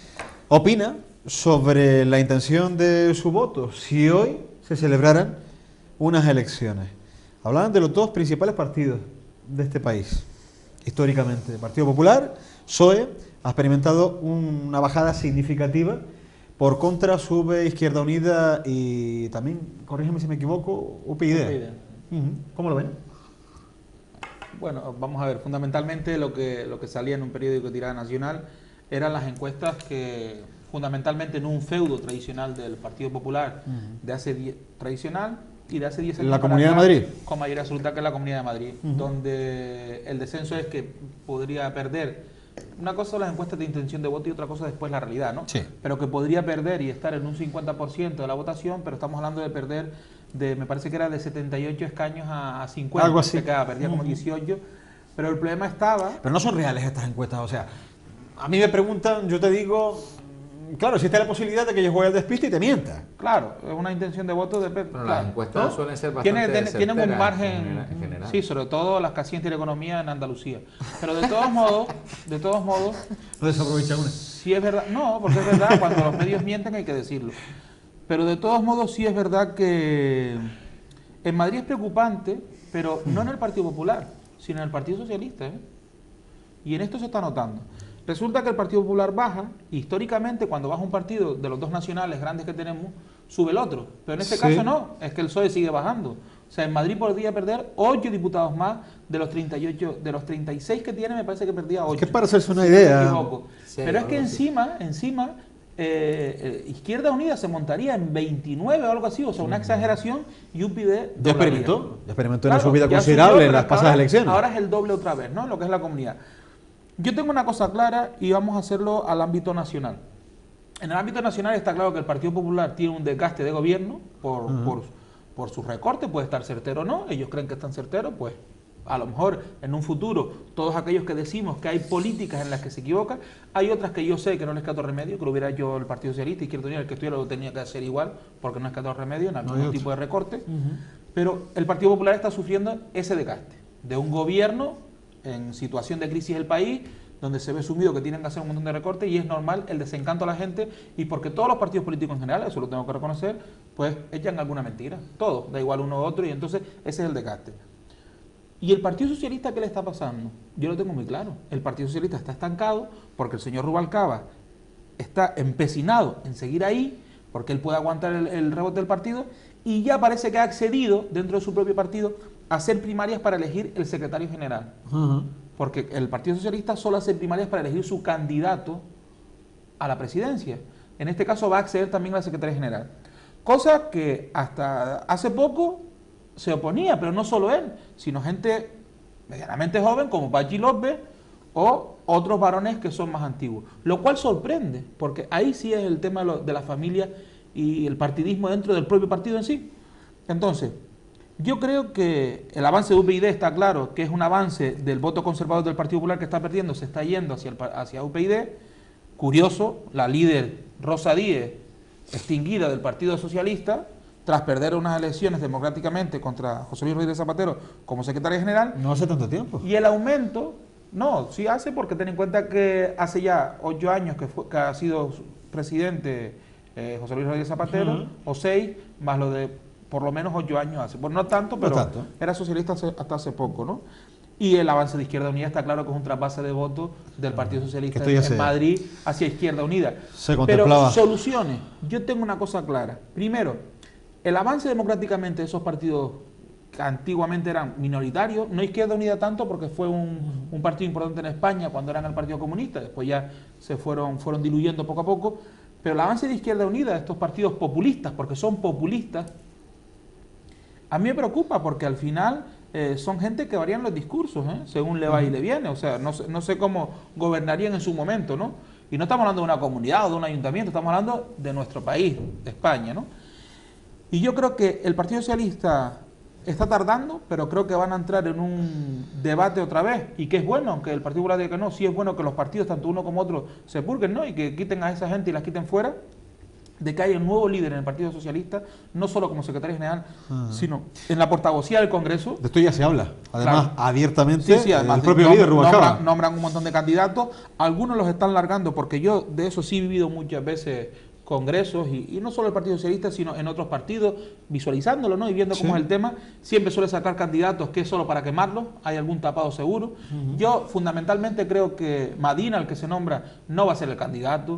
opina sobre la intención de su voto si hoy se celebraran unas elecciones. Hablaban de los dos principales partidos de este país, históricamente. El Partido Popular, PSOE, ha experimentado una bajada significativa. Por contra sube Izquierda Unida y también, corrígeme si me equivoco, UPyD. ¿Cómo lo ven? Bueno, vamos a ver, fundamentalmente lo que salía en un periódico de tirada nacional eran las encuestas que, fundamentalmente en un feudo tradicional del Partido Popular, de hace tradicional y de hace 10 años. ¿La Comunidad de Madrid? Con mayoría absoluta, que es la Comunidad de Madrid, donde el descenso es que podría perder. Una cosa son las encuestas de intención de voto y otra cosa después la realidad, ¿no? Sí. Pero que podría perder y estar en un 50% de la votación, pero estamos hablando de perder me parece que era de 78 escaños a 50. Algo así. Perdía como 18, pero el problema estaba... Pero no son reales estas encuestas, o sea, a mí me preguntan, yo te digo, claro, existe la posibilidad de que yo juegue al despiste y te mienta. Claro, es una intención de voto de... Pero las encuestas suelen ser bastante tienen un margen, en general. sí, sobre todo las que hacían Teleeconomía en Andalucía. Pero de todos modos, No desaprovecha una. sí es verdad, no, porque es verdad, cuando los medios mienten hay que decirlo. Pero de todos modos sí es verdad que en Madrid es preocupante, pero no en el Partido Popular, sino en el Partido Socialista, ¿eh? Y en esto se está notando. Resulta que el Partido Popular baja, y históricamente cuando baja un partido de los dos nacionales grandes que tenemos, sube el otro. Pero en este caso no, es que el PSOE sigue bajando. O sea, en Madrid podría perder 8 diputados más de los 38, de los 36 que tiene, me parece que perdía 8. Es que para hacerse una si idea. no me equivoco. Sí, pero es que sí. encima Izquierda Unida se montaría en 29 o algo así, o sea, una exageración, y UPyD Ya doblaría. experimentó una Claro, subida ya considerable subió, en pero las es que pasadas ahora, elecciones. Ahora es el doble otra vez, ¿no? Lo que es la comunidad. Yo tengo una cosa clara y vamos a hacerlo al ámbito nacional. En el ámbito nacional está claro que el Partido Popular tiene un desgaste de gobierno por sus recortes, puede estar certero o no, ellos creen que están certeros, pues a lo mejor en un futuro todos aquellos que decimos que hay políticas en las que se equivocan, hay otras que yo sé que no les cato remedio, que lo hubiera yo el Partido Socialista, Izquierda Unida, el que estuviera lo tenía que hacer igual, porque no es cato remedio en algún tipo de recorte, pero el Partido Popular está sufriendo ese desgaste de un gobierno en situación de crisis del país, donde se ve sumido que tienen que hacer un montón de recortes, y es normal el desencanto a la gente, y porque todos los partidos políticos en general, eso lo tengo que reconocer, pues echan alguna mentira, todos, da igual uno u otro, y entonces ese es el desgaste. ¿Y el Partido Socialista qué le está pasando? Yo lo tengo muy claro, el Partido Socialista está estancado porque el señor Rubalcaba está empecinado en seguir ahí, porque él puede aguantar el rebote del partido, y ya parece que ha accedido dentro de su propio partido a hacer primarias para elegir el secretario general. Porque el Partido Socialista solo hace primarias para elegir su candidato a la presidencia. En este caso va a acceder también a la secretaria general. Cosa que hasta hace poco se oponía, pero no solo él, sino gente medianamente joven como Pachi López o otros varones que son más antiguos. Lo cual sorprende, porque ahí sí es el tema de la familia y el partidismo dentro del propio partido en sí. Entonces, yo creo que el avance de UPyD está claro, que es un avance del voto conservador del Partido Popular que está perdiendo, se está yendo hacia UPyD. Curioso, la líder Rosa Díez, extinguida del Partido Socialista, tras perder unas elecciones democráticamente contra José Luis Rodríguez Zapatero como secretaria general. No hace tanto tiempo. Y el aumento, no, sí hace, porque ten en cuenta que hace ya 8 años que ha sido presidente José Luis Rodríguez Zapatero, o 6, más lo de por lo menos 8 años hace. Bueno, no tanto, pero no tanto. Era socialista hasta hace poco, ¿no? Y el avance de Izquierda Unida está claro que es un trasvase de votos del Partido Socialista en Madrid hacia Izquierda Unida. Pero soluciones, yo tengo una cosa clara. Primero, el avance democráticamente de esos partidos que antiguamente eran minoritarios, no Izquierda Unida tanto porque fue un partido importante en España cuando eran el Partido Comunista, después ya se fueron diluyendo poco a poco, pero el avance de Izquierda Unida, de estos partidos populistas, porque son populistas, a mí me preocupa porque al final son gente que varían los discursos, según le va y le viene, o sea, no sé cómo gobernarían en su momento, ¿no? Y no estamos hablando de una comunidad o de un ayuntamiento, estamos hablando de nuestro país, de España, ¿no? Y yo creo que el Partido Socialista está tardando, pero creo que van a entrar en un debate otra vez, y que es bueno, aunque el Partido Popular diga que no, sí es bueno que los partidos, tanto uno como otro, se purguen, ¿no? Y que quiten a esa gente y las quiten fuera, de que haya un nuevo líder en el Partido Socialista, no solo como secretario general, sino en la portavocía del Congreso. De esto ya se habla, además, abiertamente, sí, además, el propio líder Rubalcaba. Nombran un montón de candidatos, algunos los están largando, porque yo de eso sí he vivido muchas veces congresos, y no solo el Partido Socialista, sino en otros partidos, visualizándolo, ¿no? Y viendo cómo es el tema, siempre suele sacar candidatos que es solo para quemarlos, hay algún tapado seguro. Yo fundamentalmente creo que Madina, el que se nombra, no va a ser el candidato,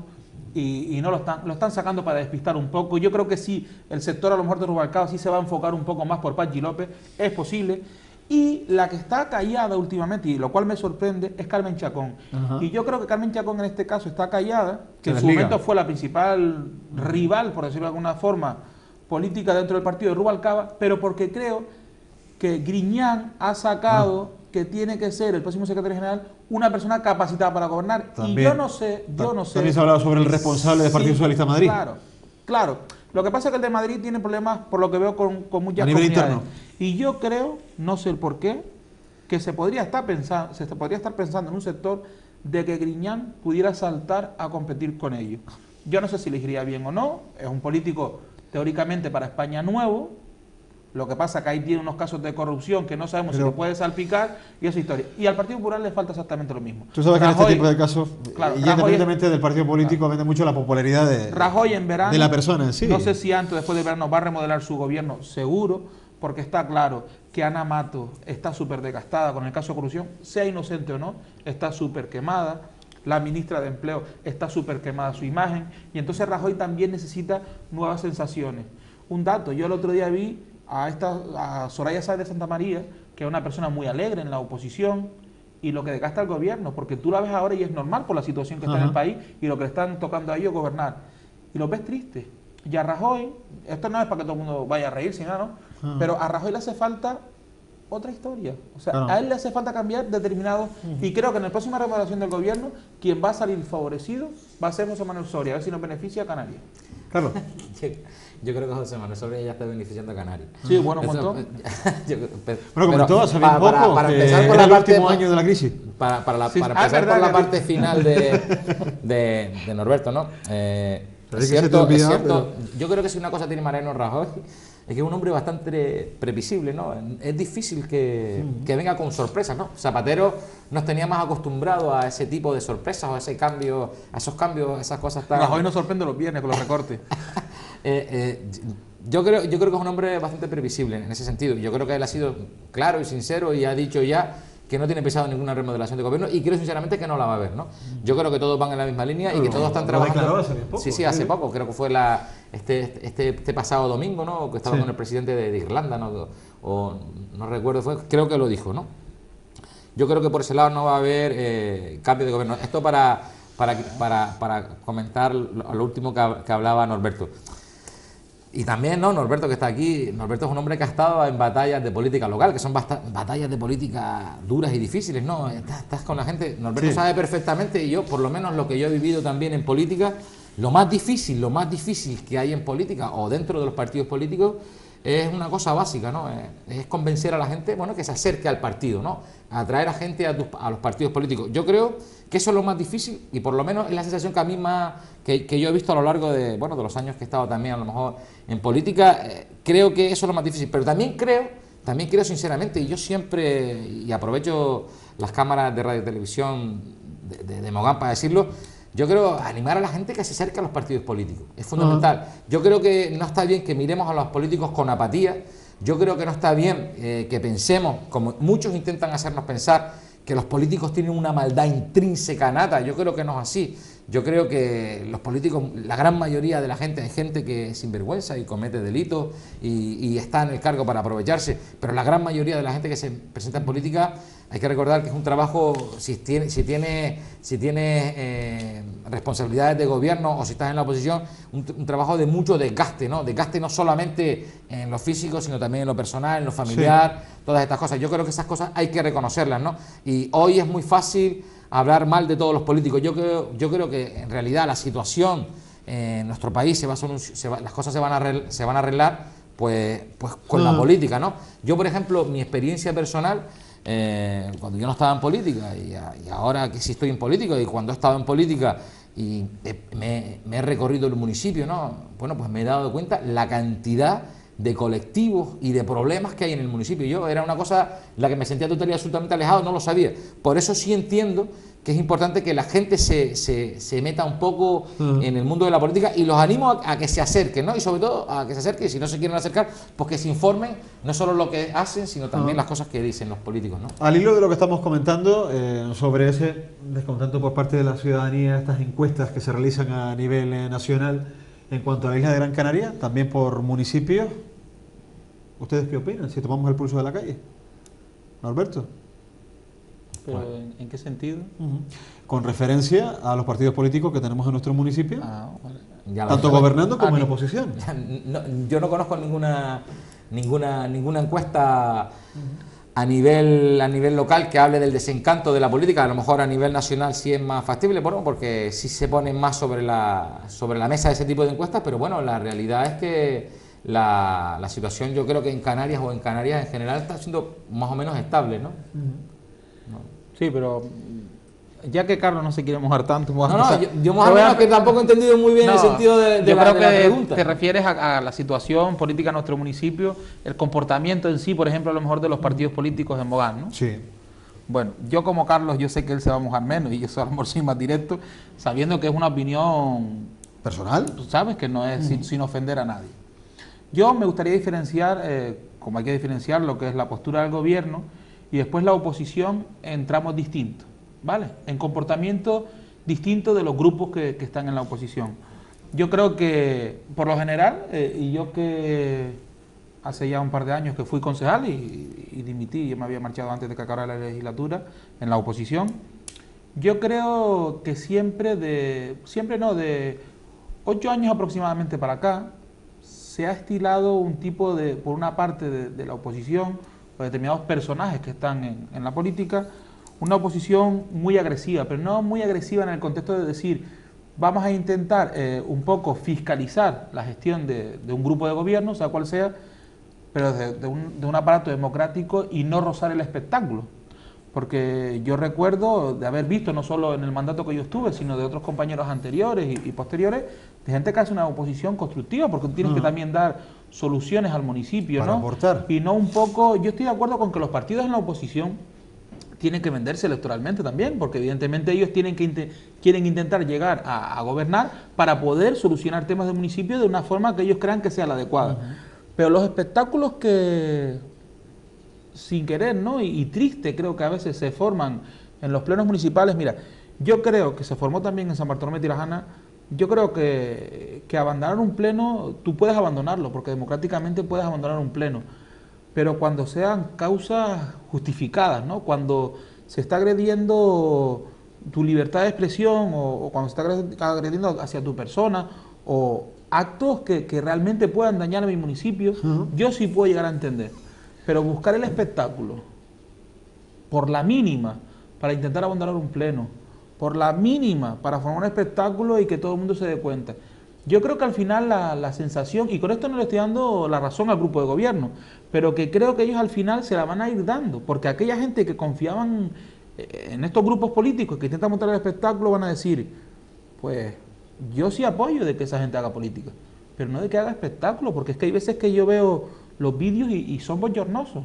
y no lo están sacando para despistar un poco. Yo creo que sí, el sector a lo mejor de Rubalcaba sí se va a enfocar un poco más por Pachi López, es posible. Y la que está callada últimamente, y lo cual me sorprende, es Carmen Chacón. Y yo creo que Carmen Chacón en este caso está callada, que en su momento fue la principal rival, por decirlo de alguna forma, política dentro del partido de Rubalcaba, pero porque creo que Griñán ha sacado que tiene que ser el próximo secretario general una persona capacitada para gobernar. También, y yo no sé... También se ha hablado sobre el responsable del Partido Socialista de Madrid. Claro. Lo que pasa es que el de Madrid tiene problemas, por lo que veo, con muchas comunidades. Interno. Y yo creo, no sé el por qué, que se podría estar pensando en un sector de que Griñán pudiera saltar a competir con ellos. Yo no sé si le iría bien o no, es un político teóricamente para España nuevo, lo que pasa es que ahí tiene unos casos de corrupción que no sabemos si lo puede salpicar, y esa historia. Y al Partido Popular le falta exactamente lo mismo. Tú sabes que en este tipo de casos, independientemente del partido político, vende mucho la popularidad de la persona en sí. No sé si antes o después de verano va a remodelar su gobierno, seguro, porque está claro que Ana Mato está súper desgastada con el caso de corrupción, sea inocente o no, está súper quemada. La ministra de Empleo está súper quemada su imagen, y entonces Rajoy también necesita nuevas sensaciones. Un dato, yo el otro día vi a Soraya Sáez de Santa María, que es una persona muy alegre en la oposición, y lo que desgasta al gobierno, porque tú la ves ahora y es normal por la situación que está en el país y lo que le están tocando a ellos gobernar. Y los ves tristes. Y a Rajoy, esto no es para que todo el mundo vaya a reírse, ¿no? Pero a Rajoy le hace falta otra historia. O sea, a él le hace falta cambiar determinados... Y creo que en la próxima remodelación del gobierno, quien va a salir favorecido va a ser José Manuel Soria, a ver si nos beneficia a Canarias. Claro. Yo creo que José Manuel Soria ya está beneficiando a Canarias. Sí, bueno, un montón. Bueno, comentó hace bien poco para que empezar por era la el último parte, año de la crisis. Para empezar por la parte final de Norberto, ¿no? Es cierto, yo creo que si una cosa tiene Mariano Rajoy es que es un hombre bastante previsible, ¿no? Es difícil que venga con sorpresas, ¿no? Zapatero nos tenía más acostumbrados a ese tipo de sorpresas o a ese cambio, a esos cambios, esas cosas tan... Rajoy nos sorprende los viernes con los recortes. Yo creo que es un hombre bastante previsible en ese sentido. Yo creo que él ha sido claro y sincero y ha dicho ya que no tiene pensado ninguna remodelación de gobierno y creo sinceramente que no la va a haber, ¿no? Yo creo que todos van en la misma línea y que todos están trabajando. Sí, hace poco, creo que fue este pasado domingo, ¿no? Que estaba con el presidente de Irlanda, ¿no? O no recuerdo, creo que lo dijo, ¿no? Yo creo que por ese lado no va a haber cambio de gobierno. Esto para comentar lo último que hablaba Norberto. Y también, ¿no? Norberto, que está aquí, Norberto es un hombre que ha estado en batallas de política local, que son batallas de política duras y difíciles, ¿no? Estás con la gente, Norberto sabe perfectamente, y yo, por lo menos lo que yo he vivido también en política, lo más difícil que hay en política o dentro de los partidos políticos es una cosa básica, ¿no? Es convencer a la gente, bueno, que se acerque al partido, ¿no? Atraer a gente a los partidos políticos. Yo creo que eso es lo más difícil y por lo menos es la sensación que a mí que yo he visto a lo largo de los años que he estado también a lo mejor en política, creo que eso es lo más difícil, pero también creo sinceramente, y yo siempre, y aprovecho las cámaras de radio y televisión de Mogán para decirlo, yo creo animar a la gente que se acerque a los partidos políticos, es fundamental. Yo creo que no está bien que miremos a los políticos con apatía, yo creo que no está bien que pensemos, como muchos intentan hacernos pensar, que los políticos tienen una maldad intrínseca nata. Yo creo que no es así. Yo creo que los políticos, la gran mayoría de la gente, hay gente que es sinvergüenza y comete delitos y está en el cargo para aprovecharse, pero la gran mayoría de la gente que se presenta en política, hay que recordar que es un trabajo, si tiene responsabilidades de gobierno o si estás en la oposición, un trabajo de mucho desgaste, ¿no? Desgaste no solamente en lo físico, sino también en lo personal, en lo familiar, todas estas cosas. Yo creo que esas cosas hay que reconocerlas, ¿no? Y hoy es muy fácil hablar mal de todos los políticos. Yo creo que en realidad la situación en nuestro país las cosas se van a arreglar pues con la política, ¿no? Yo, por ejemplo, mi experiencia personal, cuando yo no estaba en política y ahora que sí estoy en política y cuando he estado en política y me he recorrido el municipio, ¿no? Bueno, pues me he dado cuenta la cantidad de colectivos y de problemas que hay en el municipio. Yo era una cosa la que me sentía totalmente absolutamente alejado, no lo sabía. Por eso sí entiendo que es importante que la gente se meta un poco en el mundo de la política y los animo a que se acerquen, ¿no? Y sobre todo a que se acerquen, y si no se quieren acercar, pues que se informen no solo lo que hacen, sino también las cosas que dicen los políticos, ¿no? Al hilo de lo que estamos comentando, sobre ese descontento por parte de la ciudadanía, estas encuestas que se realizan a nivel nacional, en cuanto a la isla de Gran Canaria, también por municipios, ¿ustedes qué opinan si tomamos el pulso de la calle? Norberto. ¿Pero en qué sentido? Con referencia a los partidos políticos que tenemos en nuestro municipio, Vale. tanto gobernando como en oposición. Yo no conozco ninguna encuesta a nivel local que hable del desencanto de la política. A lo mejor a nivel nacional sí es más factible, bueno, porque sí se ponen más sobre la mesa ese tipo de encuestas, pero bueno, la realidad es que la situación, yo creo que en Canarias o en Canarias en general está siendo más o menos estable, ¿no? Sí, pero ya que Carlos no se quiere mojar tanto, yo más o menos que tampoco he entendido muy bien el sentido de la pregunta. Te refieres a la situación política en nuestro municipio, el comportamiento en sí, por ejemplo, a lo mejor de los partidos políticos en Mogán, ¿no? Sí. Bueno, yo como Carlos, yo sé que él se va a mojar menos y yo soy a lo mejor soy más directo, sabiendo que es una opinión personal, tú sabes que no es sin ofender a nadie. Yo me gustaría diferenciar, como hay que diferenciar lo que es la postura del gobierno y después la oposición en tramos distintos, ¿vale? En comportamiento distinto de los grupos que están en la oposición. Yo creo que, por lo general, y yo que hace ya un par de años que fui concejal y dimití, yo me había marchado antes de que acabara la legislatura en la oposición. Yo creo que de 8 años aproximadamente para acá, se ha estilado un tipo de, por una parte de la oposición, por determinados personajes que están en la política, una oposición muy agresiva, pero no muy agresiva en el contexto de decir, vamos a intentar un poco fiscalizar la gestión de un grupo de gobierno, sea cual sea, pero de un aparato democrático y no rozar el espectáculo. Porque yo recuerdo de haber visto, no solo en el mandato que yo estuve, sino de otros compañeros anteriores y posteriores, de gente que hace una oposición constructiva, porque tú tienes que también dar soluciones al municipio, para ¿no? aportar. Y no un poco, yo estoy de acuerdo con que los partidos en la oposición tienen que venderse electoralmente también, porque evidentemente ellos quieren intentar llegar a gobernar para poder solucionar temas del municipio de una forma que ellos crean que sea la adecuada. Pero los espectáculos que, sin querer, ¿no? y triste, creo que a veces se forman en los plenos municipales. Mira, yo creo que se formó también en San Bartolomé de Tirajana. Yo creo que abandonar un pleno, tú puedes abandonarlo, porque democráticamente puedes abandonar un pleno, pero cuando sean causas justificadas, ¿no? Cuando se está agrediendo tu libertad de expresión o cuando se está agrediendo hacia tu persona o actos que realmente puedan dañar a mi municipio, yo sí puedo llegar a entender. Pero buscar el espectáculo por la mínima para intentar abandonar un pleno, por la mínima para formar un espectáculo y que todo el mundo se dé cuenta. Yo creo que al final la sensación, y con esto no le estoy dando la razón al grupo de gobierno, pero que creo que ellos al final se la van a ir dando, porque aquella gente que confiaban en estos grupos políticos que intentan montar el espectáculo van a decir, pues yo sí apoyo de que esa gente haga política, pero no de que haga espectáculo, porque es que hay veces que yo veo los vídeos y son bochornosos.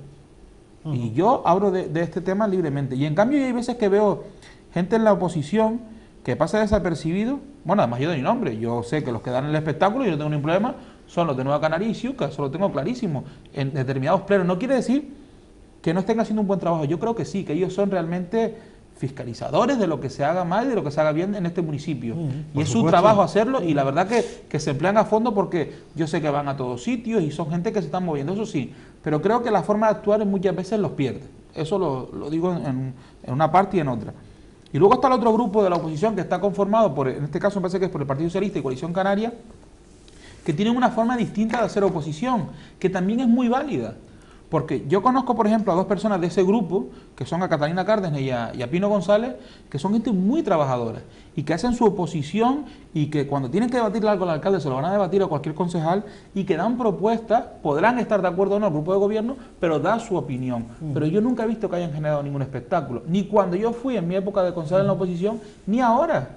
Y yo hablo de este tema libremente. Y en cambio hay veces que veo gente en la oposición que pasa desapercibido. Bueno, además yo doy nombre. Yo sé que los que dan el espectáculo, yo no tengo ningún problema, son los de Nueva Canaria y Ciuca. Eso lo tengo clarísimo. En determinados plenos. No quiere decir que no estén haciendo un buen trabajo. Yo creo que sí, que ellos son realmente fiscalizadores de lo que se haga mal y de lo que se haga bien en este municipio. Y es su trabajo hacerlo, y la verdad que se emplean a fondo, porque yo sé que van a todos sitios y son gente que se están moviendo, eso sí, pero creo que la forma de actuar muchas veces los pierde. Eso lo digo en una parte y en otra. Y luego está el otro grupo de la oposición que está conformado por, en este caso me parece que es por el Partido Socialista y Coalición Canaria, que tienen una forma distinta de hacer oposición, que también es muy válida. Porque yo conozco, por ejemplo, a dos personas de ese grupo, que son a Catalina Cárdenas y a Pino González, que son gente muy trabajadora y que hacen su oposición, y que cuando tienen que debatir algo al alcalde se lo van a debatir a cualquier concejal, y que dan propuestas, podrán estar de acuerdo o no al grupo de gobierno, pero da su opinión. Pero yo nunca he visto que hayan generado ningún espectáculo, ni cuando yo fui en mi época de concejal en la oposición, ni ahora.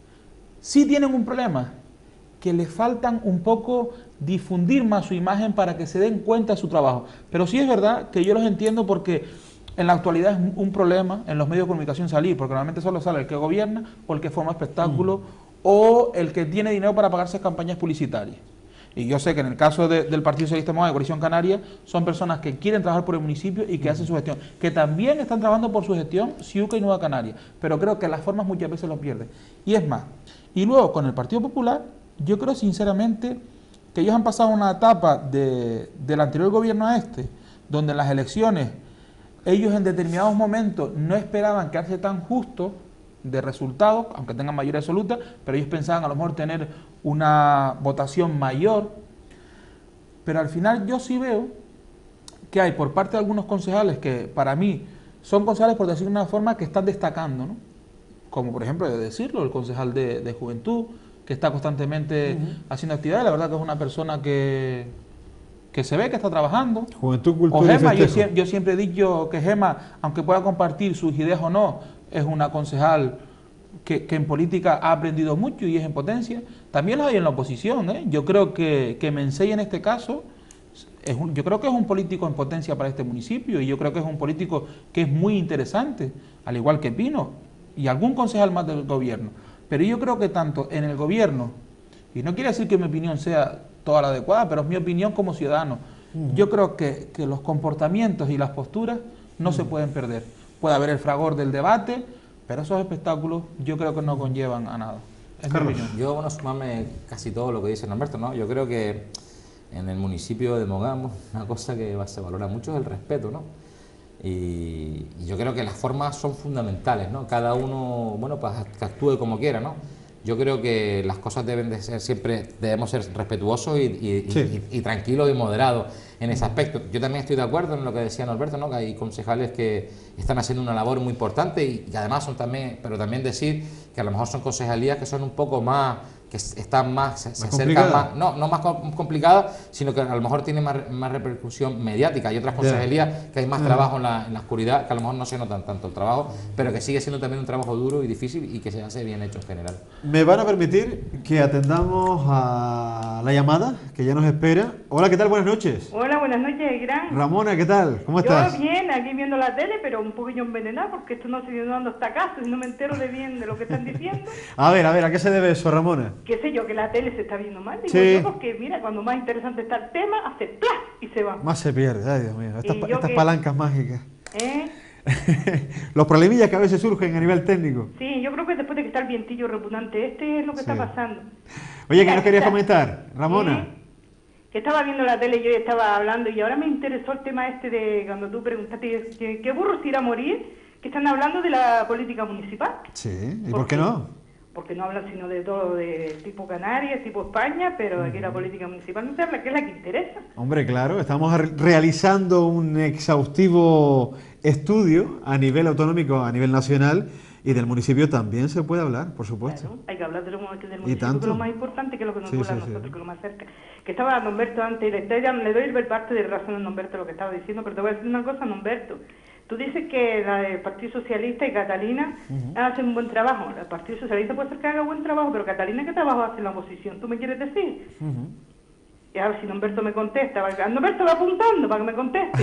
Sí tienen un problema, que les faltan un poco difundir más su imagen para que se den cuenta de su trabajo. Pero sí es verdad que yo los entiendo, porque en la actualidad es un problema en los medios de comunicación salir, porque normalmente solo sale el que gobierna o el que forma espectáculos o el que tiene dinero para pagarse campañas publicitarias. Y yo sé que en el caso del Partido Socialista de Coalición Canaria son personas que quieren trabajar por el municipio y que hacen su gestión, que también están trabajando por su gestión Ciuca y Nueva Canaria, pero creo que las formas muchas veces los pierden. Y es más, y luego con el Partido Popular, yo creo sinceramente que ellos han pasado una etapa del anterior gobierno a este, donde en las elecciones ellos en determinados momentos no esperaban quedarse tan justos de resultados, aunque tengan mayoría absoluta, pero ellos pensaban a lo mejor tener una votación mayor. Pero al final yo sí veo que hay por parte de algunos concejales que para mí son concejales, por decirlo de una forma, que están destacando, ¿no? Como por ejemplo, de decirlo, el concejal de Juventud, que está constantemente haciendo actividades. La verdad que es una persona que se ve que está trabajando. Juventud, Cultura o Gema, y Festejo. yo siempre he dicho que Gema, aunque pueda compartir sus ideas o no, es una concejal que en política ha aprendido mucho y es en potencia. También los hay en la oposición, ¿eh? Yo creo que Mensei en este caso, yo creo que es un político en potencia para este municipio, y yo creo que es un político que es muy interesante, al igual que Pino y algún concejal más del gobierno. Pero yo creo que tanto en el gobierno, y no quiere decir que mi opinión sea toda la adecuada, pero es mi opinión como ciudadano, yo creo que los comportamientos y las posturas no se pueden perder. Puede haber el fragor del debate, pero esos espectáculos yo creo que no conllevan a nada. Es mi opinión. Yo, bueno, sumarme casi todo lo que dice Norberto, ¿no? Yo creo que en el municipio de Mogán, una cosa que se valora mucho es el respeto, ¿no? Y yo creo que las formas son fundamentales, ¿no? Cada uno, bueno, pues que actúe como quiera, ¿no? Yo creo que las cosas deben de ser siempre, debemos ser respetuosos y tranquilos y moderados en ese aspecto. Yo también estoy de acuerdo en lo que decía Norberto, ¿no? Que hay concejales que están haciendo una labor muy importante y además son también, pero también decir que a lo mejor son concejalías que son un poco más, que están más, se acercan más, no más complicadas, sino que a lo mejor tienen más repercusión mediática. Hay otras concejalías que hay más trabajo en la oscuridad, que a lo mejor no se notan tanto el trabajo, pero que sigue siendo también un trabajo duro y difícil y que se hace bien hecho en general. Me van a permitir que atendamos a la llamada, que ya nos espera. Hola, ¿qué tal? Buenas noches. Hola, buenas noches, Gran. Ramona, ¿qué tal? ¿Cómo estás? Yo bien, aquí viendo la tele, pero un poquillo envenenada, porque esto no sigue dando hasta caso y no me entero de bien de lo que están diciendo. A ver, ¿a qué se debe eso, Ramona? Qué sé yo, que la tele se está viendo mal. Digo Sí. yo, porque mira, cuando más interesante está el tema, hace ¡plá! Y se va. Más se pierde, ay Dios mío, estas que- palancas mágicas. ¿Eh? Los problemillas que a veces surgen a nivel técnico. Sí, yo creo que después de que está el vientillo repugnante es lo que está pasando. Oye, ¿qué Mira, nos querías está- comentar, Ramona? Que estaba viendo la tele y yo estaba hablando y ahora me interesó el tema este de cuando tú preguntaste ¿qué burro se irá a morir? Que están hablando de la política municipal. Sí, ¿y por qué no? Porque no hablan sino de todo de tipo Canarias, tipo España, pero aquí la política municipal no se habla, que es la que interesa. Hombre, claro, estamos realizando un exhaustivo estudio a nivel autonómico, a nivel nacional, y del municipio también se puede hablar, por supuesto. Claro, hay que hablar del municipio, que tanto. es lo más importante, que es lo que nos Sí, duele a sí, nosotros, sí. que es lo más cerca. Que estaba Norberto antes, le doy el parte de razón a Norberto lo que estaba diciendo, pero te voy a decir una cosa, Norberto. Tú dices que el Partido Socialista y Catalina hacen un buen trabajo. El Partido Socialista puede ser que haga buen trabajo, pero Catalina, ¿qué trabajo hace en la oposición? ¿Tú me quieres decir? Y a ver si Norberto me contesta. Norberto va apuntando para que me conteste.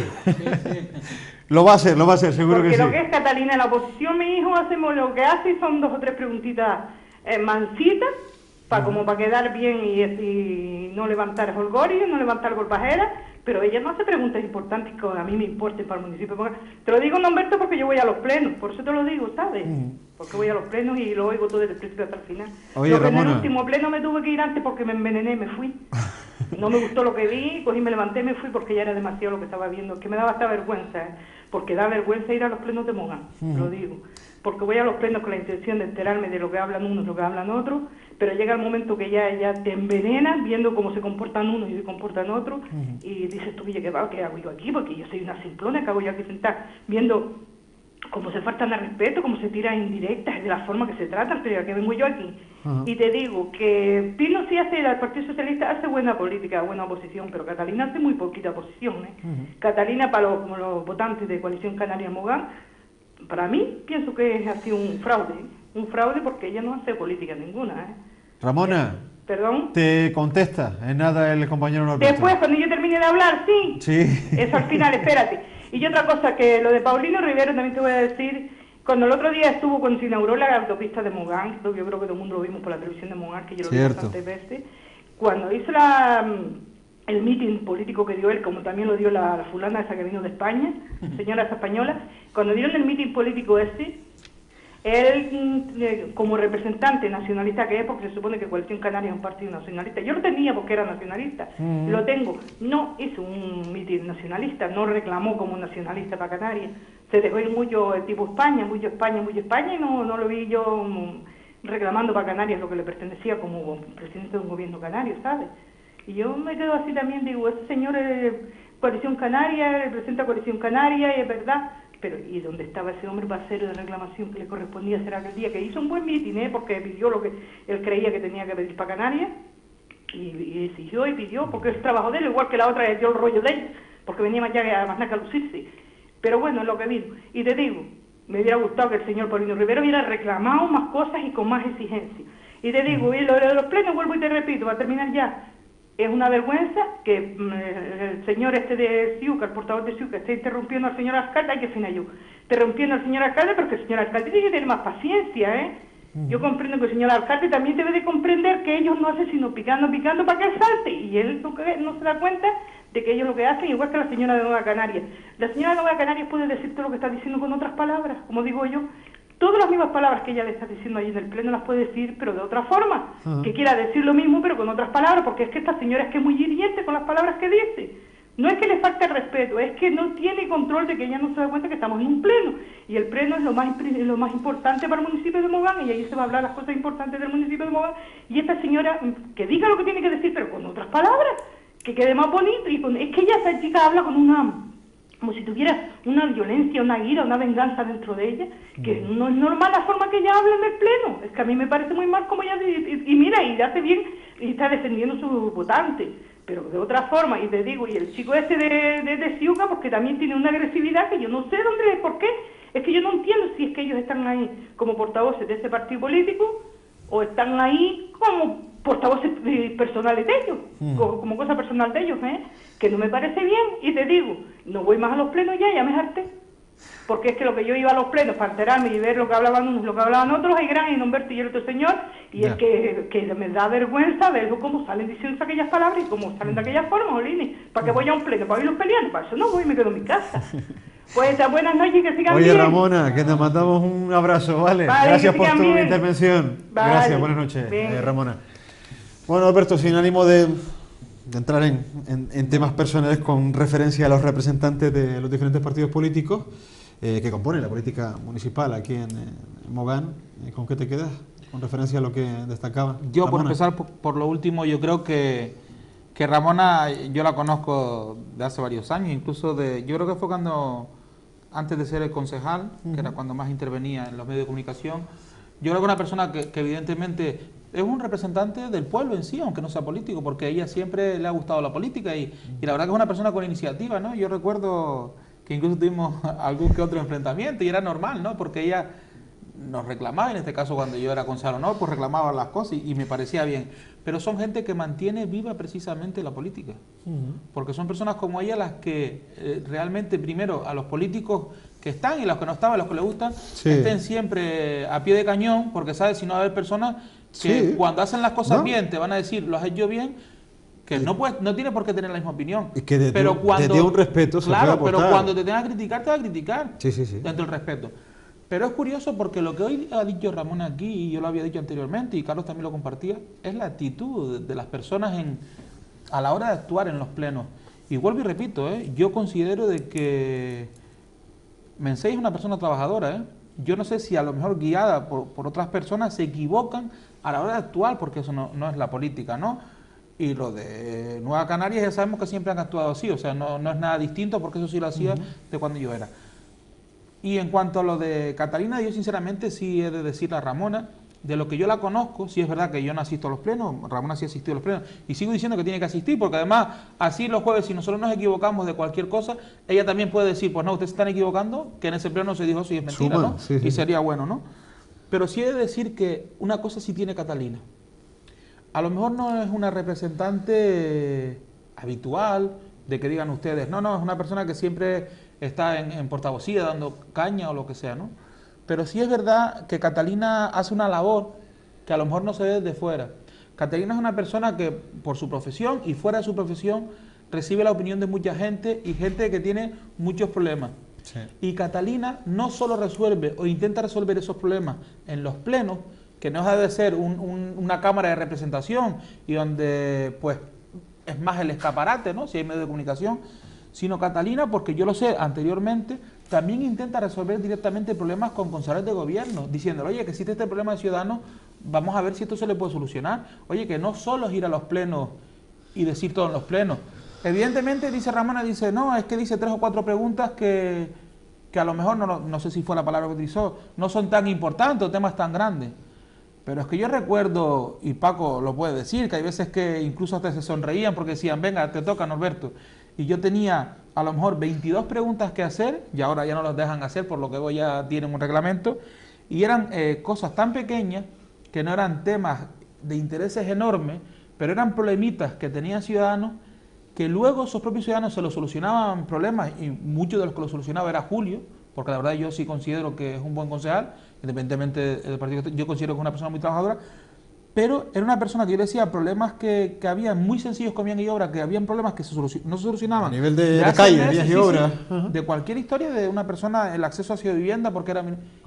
Lo va a hacer, seguro Porque que sí. lo que es Catalina en la oposición, mi hijo, hacemos lo que hace y son 2 o 3 preguntitas mansitas, como para quedar bien y no levantar jolgorio, no levantar golpajeras, pero ella no hace preguntas importantes que a mí me importen para el municipio. Te lo digo, Norberto, porque yo voy a los plenos, por eso te lo digo, ¿sabes? Porque voy a los plenos y lo oigo todo desde el principio hasta el final. Oye, Lo que en el Ramona. último pleno me tuve que ir antes porque me envenené, me fui. No me gustó lo que vi, cogí, me levanté, me fui porque ya era demasiado lo que estaba viendo, que me daba hasta vergüenza, porque da vergüenza ir a los plenos de Mogán, lo digo. Porque voy a los plenos con la intención de enterarme de lo que hablan unos, lo que hablan otros, pero llega el momento que ya te envenenan viendo cómo se comportan unos y se comportan otros, y dices tú, oye, ¿qué hago yo aquí? Porque yo soy una simplona, ¿qué hago yo aquí sentada viendo cómo se faltan al respeto, cómo se tiran indirectas, de la forma que se tratan, pero ya que vengo yo aquí? Y te digo que Pino sí hace, el Partido Socialista hace buena política, buena oposición, pero Catalina hace muy poquita oposición, Catalina, para como los votantes de Coalición Canaria Mogán, para mí, pienso que ha sido un fraude porque ella no hace política ninguna, Ramona, ¿Perdón? te contesta en nada el compañero Norberto. Después, cuando yo termine de hablar, sí. Sí. Eso al final, espérate. Y otra cosa, que lo de Paulino Rivero también te voy a decir, cuando el otro día estuvo cuando se inauguró la autopista de Mogán, esto yo creo que todo el mundo lo vimos por la televisión de Mogán, que yo lo vi Cierto. bastantes veces, cuando hizo el mitin político que dio él, como también lo dio la fulana esa que vino de España, señora esa española, cuando dieron el mitin político ese, él, como representante nacionalista que es, porque se supone que Coalición Canaria es un partido nacionalista, yo lo tenía porque era nacionalista, lo tengo, no hizo un mitin nacionalista, no reclamó como nacionalista para Canarias, se dejó ir mucho tipo España, y no lo vi yo reclamando para Canarias lo que le pertenecía como presidente de un gobierno canario, ¿sabes? Y yo me quedo así también, digo, ese señor es Coalición Canaria, representa Coalición Canaria, y es verdad, pero ¿y dónde estaba ese hombre para hacer la reclamación que le correspondía hacer aquel día? Que hizo un buen mitin, porque pidió lo que él creía que tenía que pedir para Canarias, y exigió y pidió, porque es trabajo de él, igual que la otra dio el rollo de él, porque venía más ya a más nada que a lucirse. Pero bueno, es lo que vino. Y te digo, me hubiera gustado que el señor Paulino Rivero hubiera reclamado más cosas y con más exigencia. Y te digo, y lo de los plenos, vuelvo y te repito, va a terminar ya. Es una vergüenza que el señor de Ciuca, el portavoz de Ciuca, esté interrumpiendo al señor alcalde. Ay, que fina yo. Interrumpiendo al señor alcalde, porque el señor alcalde tiene que tener más paciencia, Yo comprendo que el señor alcalde también debe de comprender que ellos no hacen sino picando para que él salte. Y él no se da cuenta de que ellos lo que hacen, igual que la señora de Nueva Canarias. La señora de Nueva Canarias puede decir todo lo que está diciendo con otras palabras, como digo yo, Todas las mismas palabras que ella le está diciendo ahí en el pleno las puede decir, pero de otra forma, que quiera decir lo mismo, pero con otras palabras, porque es que esta señora es que es muy hiriente con las palabras que dice. No es que le falte el respeto, es que no tiene control de que ella no se da cuenta que estamos en un pleno. Y el pleno es lo más importante para el municipio de Mogán, y ahí se va a hablar las cosas importantes del municipio de Mogán. Y esta señora, que diga lo que tiene que decir, pero con otras palabras, que quede más bonito. Y es que ella, esta chica, habla con como si tuviera una violencia, una ira, una venganza dentro de ella, que no es normal la forma que ella habla en el pleno. Es que a mí me parece muy mal como ella, y mira, y hace bien, y está defendiendo a sus votantes, pero de otra forma. Y te digo, y el chico este de Ciuca, pues que también tiene una agresividad que yo no sé dónde, por qué. Es que yo no entiendo si es que ellos están ahí como portavoces de ese partido político, o están ahí como portavoces personales de ellos, como cosa personal de ellos, que no me parece bien. Y te digo, no voy más a los plenos ya me harté. Porque es que lo que yo iba a los plenos para enterarme y ver lo que hablaban unos, lo que hablaban otros, hay gran y Humberto y el otro señor, y es que me da vergüenza ver cómo salen diciendo aquellas palabras y cómo salen de aquellas formas, Olini. ¿Para qué voy a un pleno? ¿Para oírlos peleando? Para eso no voy y me quedo en mi casa. Pues buenas noches y que sigan bien. Oye, Ramona, que nos mandamos un abrazo, ¿vale? Gracias por tu intervención. Vale. Gracias, buenas noches, Ramona. Bueno, Alberto, sin ánimo de entrar en temas personales con referencia a los representantes de los diferentes partidos políticos que componen la política municipal aquí en Mogán, ¿con qué te quedas? Con referencia a lo que destacaba Yo, Ramona. por empezar por lo último, yo creo que Ramona, yo la conozco de hace varios años, incluso yo creo que fue antes de ser el concejal, que era cuando más intervenía en los medios de comunicación. Yo creo que una persona que evidentemente es un representante del pueblo en sí, aunque no sea político, porque a ella siempre le ha gustado la política y la verdad que es una persona con iniciativa, ¿no? Yo recuerdo que incluso tuvimos algún que otro enfrentamiento y era normal, ¿no? Porque ella nos reclamaba, en este caso cuando yo era concejal, ¿no? Pues reclamaba las cosas y me parecía bien. Pero son gente que mantiene viva precisamente la política. Porque son personas como ella las que realmente, primero, a los políticos que están y los que no estaban, los que les gustan, estén siempre a pie de cañón, porque sabes, si no va a haber personas que cuando hacen las cosas bien te van a decir, lo has hecho bien, que no tiene por qué tener la misma opinión. Y que pero cuando un respeto se claro, puede pero cuando te tengan que criticar, te va a criticar. Sí. Dentro del respeto. Pero es curioso porque lo que hoy ha dicho Ramón aquí, y yo lo había dicho anteriormente, y Carlos también lo compartía, es la actitud de las personas a la hora de actuar en los plenos. Y vuelvo y repito, yo considero de que Mencey es una persona trabajadora. Yo no sé si a lo mejor guiada por otras personas se equivocan a la hora de actuar, porque eso no es la política, ¿no? Y lo de Nueva Canarias ya sabemos que siempre han actuado así, o sea, no es nada distinto, porque eso sí lo hacía de cuando yo era. Y en cuanto a lo de Catalina, yo sinceramente sí he de decirle a Ramona, de lo que yo la conozco, sí es verdad que yo no asisto a los plenos, Ramona sí asistió a los plenos, y sigo diciendo que tiene que asistir, porque además, así los jueves, si nosotros nos equivocamos de cualquier cosa, ella también puede decir, pues no, ustedes se están equivocando, que en ese pleno se dijo eso y es mentira, ¿no? Sí. Y sería bueno, ¿no? Pero sí he de decir que una cosa sí tiene Catalina. A lo mejor no es una representante habitual, de que digan ustedes, no, es una persona que siempre está en portavocía dando caña o lo que sea, ¿no? Pero sí es verdad que Catalina hace una labor que a lo mejor no se ve desde fuera. Catalina es una persona que por su profesión y fuera de su profesión recibe la opinión de mucha gente y gente que tiene muchos problemas. Sí. Y Catalina no solo resuelve o intenta resolver esos problemas en los plenos, que no deja de ser una cámara de representación y donde pues es más el escaparate, ¿no? Si hay medios de comunicación, sino Catalina, porque yo lo sé anteriormente, también intenta resolver directamente problemas con concejales de gobierno, diciéndole, oye, que existe este problema de ciudadanos, vamos a ver si esto se le puede solucionar. Oye, que no solo es ir a los plenos y decir todo en los plenos. Evidentemente, dice Ramona, dice, no, es que dice 3 o 4 preguntas que a lo mejor, no sé si fue la palabra que utilizó, no son tan importantes o temas tan grandes. Pero es que yo recuerdo, y Paco lo puede decir, que hay veces que incluso hasta se sonreían porque decían, venga, te toca, Norberto. Y yo tenía a lo mejor 22 preguntas que hacer, y ahora ya no las dejan hacer, por lo que vos ya tienen un reglamento, y eran cosas tan pequeñas, que no eran temas de intereses enormes, pero eran problemitas que tenían ciudadanos, que luego esos propios ciudadanos se los solucionaban problemas, y muchos de los que los solucionaba era Julio, porque la verdad yo sí considero que es un buen concejal, independientemente del partido que yo considero que es una persona muy trabajadora, pero era una persona que yo le decía problemas que había muy sencillos con bien y obra, que habían problemas que no se solucionaban. A nivel de la calle, vías y obras. De cualquier historia de una persona, el acceso a ciudad vivienda, porque era...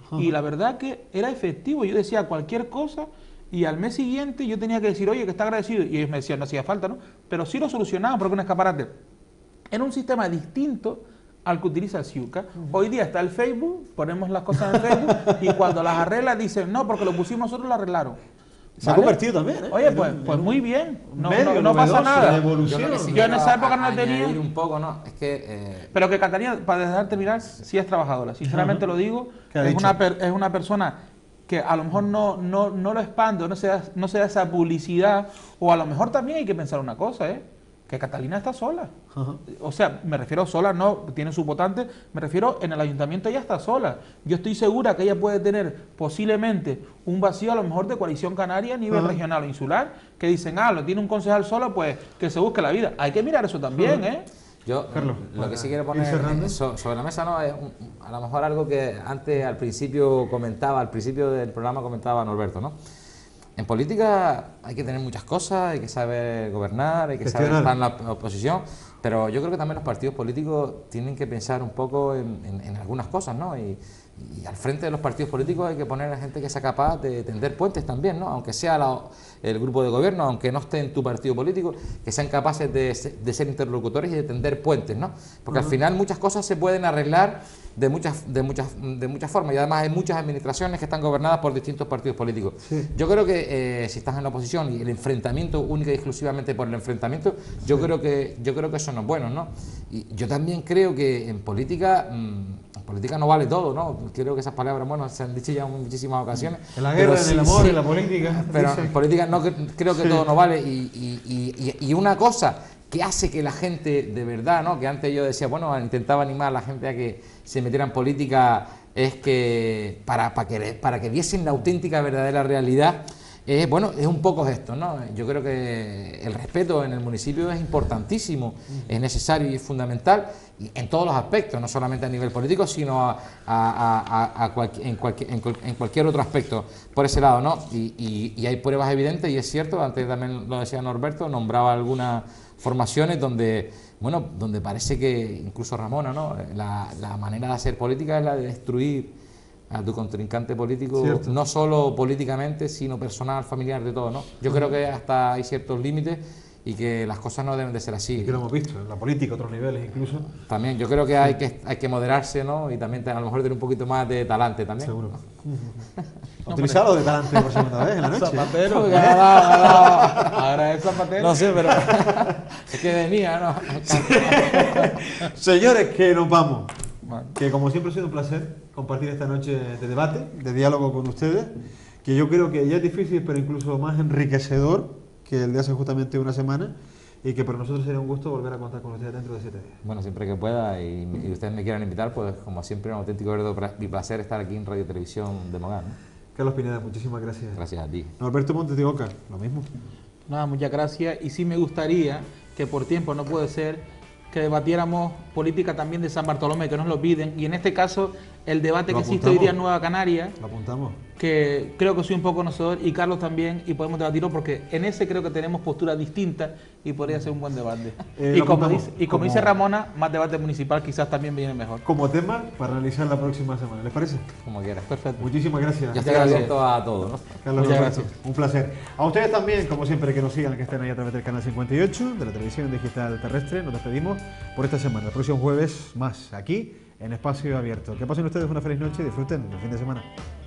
y la verdad que era efectivo. Yo decía cualquier cosa y al mes siguiente yo tenía que decir, oye, que está agradecido, y ellos me decían, no hacía falta, ¿no? Pero sí lo solucionaban porque un escaparate era un sistema distinto al que utiliza el Ciuca. Hoy día está el Facebook, ponemos las cosas en Facebook y cuando las arregla dicen, no, porque lo pusimos nosotros, lo arreglaron. Se ha convertido también, ¿eh? Oye, pues muy bien, no pasa nada. Yo en esa época no tenía... un poco, ¿no? Es que... Pero que Catalina, para dejar terminar, sí es trabajadora, sinceramente lo digo, es una persona que a lo mejor no lo expande, no se da esa publicidad, o a lo mejor también hay que pensar una cosa, que Catalina está sola. O sea, me refiero sola, no, tiene sus votantes, me refiero en el ayuntamiento ella está sola. Yo estoy segura que ella puede tener posiblemente un vacío a lo mejor de coalición canaria a nivel regional o insular, que dicen, lo tiene un concejal solo, pues que se busque la vida. Hay que mirar eso también, Yo Carlos, lo que sí quiero poner sobre la mesa, ¿no? Es a lo mejor algo que antes al principio del programa comentaba Norberto, ¿no? En política hay que tener muchas cosas, hay que saber gobernar, hay que saber estar en la oposición, pero yo creo que también los partidos políticos tienen que pensar un poco en algunas cosas, ¿no? Y al frente de los partidos políticos hay que poner a gente que sea capaz de tender puentes también, ¿no? Aunque sea el grupo de gobierno, aunque no esté en tu partido político, que sean capaces de ser interlocutores y de tender puentes, ¿no? Porque al final muchas cosas se pueden arreglar de muchas formas, y además hay muchas administraciones que están gobernadas por distintos partidos políticos. Sí. Yo creo que si estás en la oposición y el enfrentamiento única y exclusivamente por el enfrentamiento, yo creo que eso no es bueno, ¿no? Y yo también creo que en política no vale todo, ¿no? Creo que esas palabras, bueno, se han dicho ya en muchísimas ocasiones. En la guerra, en el amor, en la política. Pero en política no creo que todo no vale, y una cosa que hace que la gente de verdad, ¿no? Que antes yo decía, bueno, intentaba animar a la gente a que se metiera en política, es que para que viesen la auténtica, verdadera realidad, bueno, es un poco esto, ¿no? Yo creo que el respeto en el municipio es importantísimo, es necesario y es fundamental en todos los aspectos, no solamente a nivel político, sino en cualquier otro aspecto por ese lado, ¿no? Y hay pruebas evidentes, y es cierto, antes también lo decía Norberto, nombraba algunas formaciones donde parece que, incluso Ramona, ¿no? La manera de hacer política es la de destruir a tu contrincante político, cierto, no solo políticamente, sino personal, familiar, de todo, ¿no? Yo creo que hasta hay ciertos límites y que las cosas no deben de ser así. Y que lo hemos visto en la política, otros niveles incluso. También, yo creo que hay que moderarse, ¿no? Y también a lo mejor tener un poquito más de talante también. Seguro. Utilizarlo de talante por segunda vez en la noche. Zapatero, ahora es Zapatero. No sé, pero es que venía, ¿no? Señores, que nos vamos. Que como siempre ha sido un placer compartir esta noche de debate, de diálogo con ustedes, que yo creo que ya es difícil, pero incluso más enriquecedor que el de hace justamente una semana, y que para nosotros sería un gusto volver a contar con ustedes dentro de 7 días. Bueno, siempre que pueda y ustedes me quieran invitar, pues como siempre, un auténtico placer estar aquí en Radio Televisión de Mogán, ¿no? Carlos Pineda, muchísimas gracias. Gracias a ti. Norberto Montes de Oca, lo mismo. Nada, muchas gracias, y sí me gustaría, que por tiempo no puede ser, que debatiéramos política también de San Bartolomé, que nos lo piden, y en este caso el debate que existe hoy día en Nueva Canaria, lo apuntamos, que creo que soy un poco conocedor, y Carlos también, y podemos debatirlo porque en ese creo que tenemos posturas distintas y podría ser un buen debate. Y como dice Ramona, más debate municipal quizás también viene mejor. Como tema para analizar la próxima semana, ¿les parece? Como quieras. Perfecto. Muchísimas gracias. Ya estoy abierto a todo, ¿no? Carlos, muchas gracias. Un placer. A ustedes también, como siempre, que nos sigan, que estén ahí a través del canal 58 de la televisión digital terrestre. Nos despedimos por esta semana. El próximo jueves más, aquí en Espacio Abierto. Que pasen ustedes una feliz noche y disfruten el fin de semana.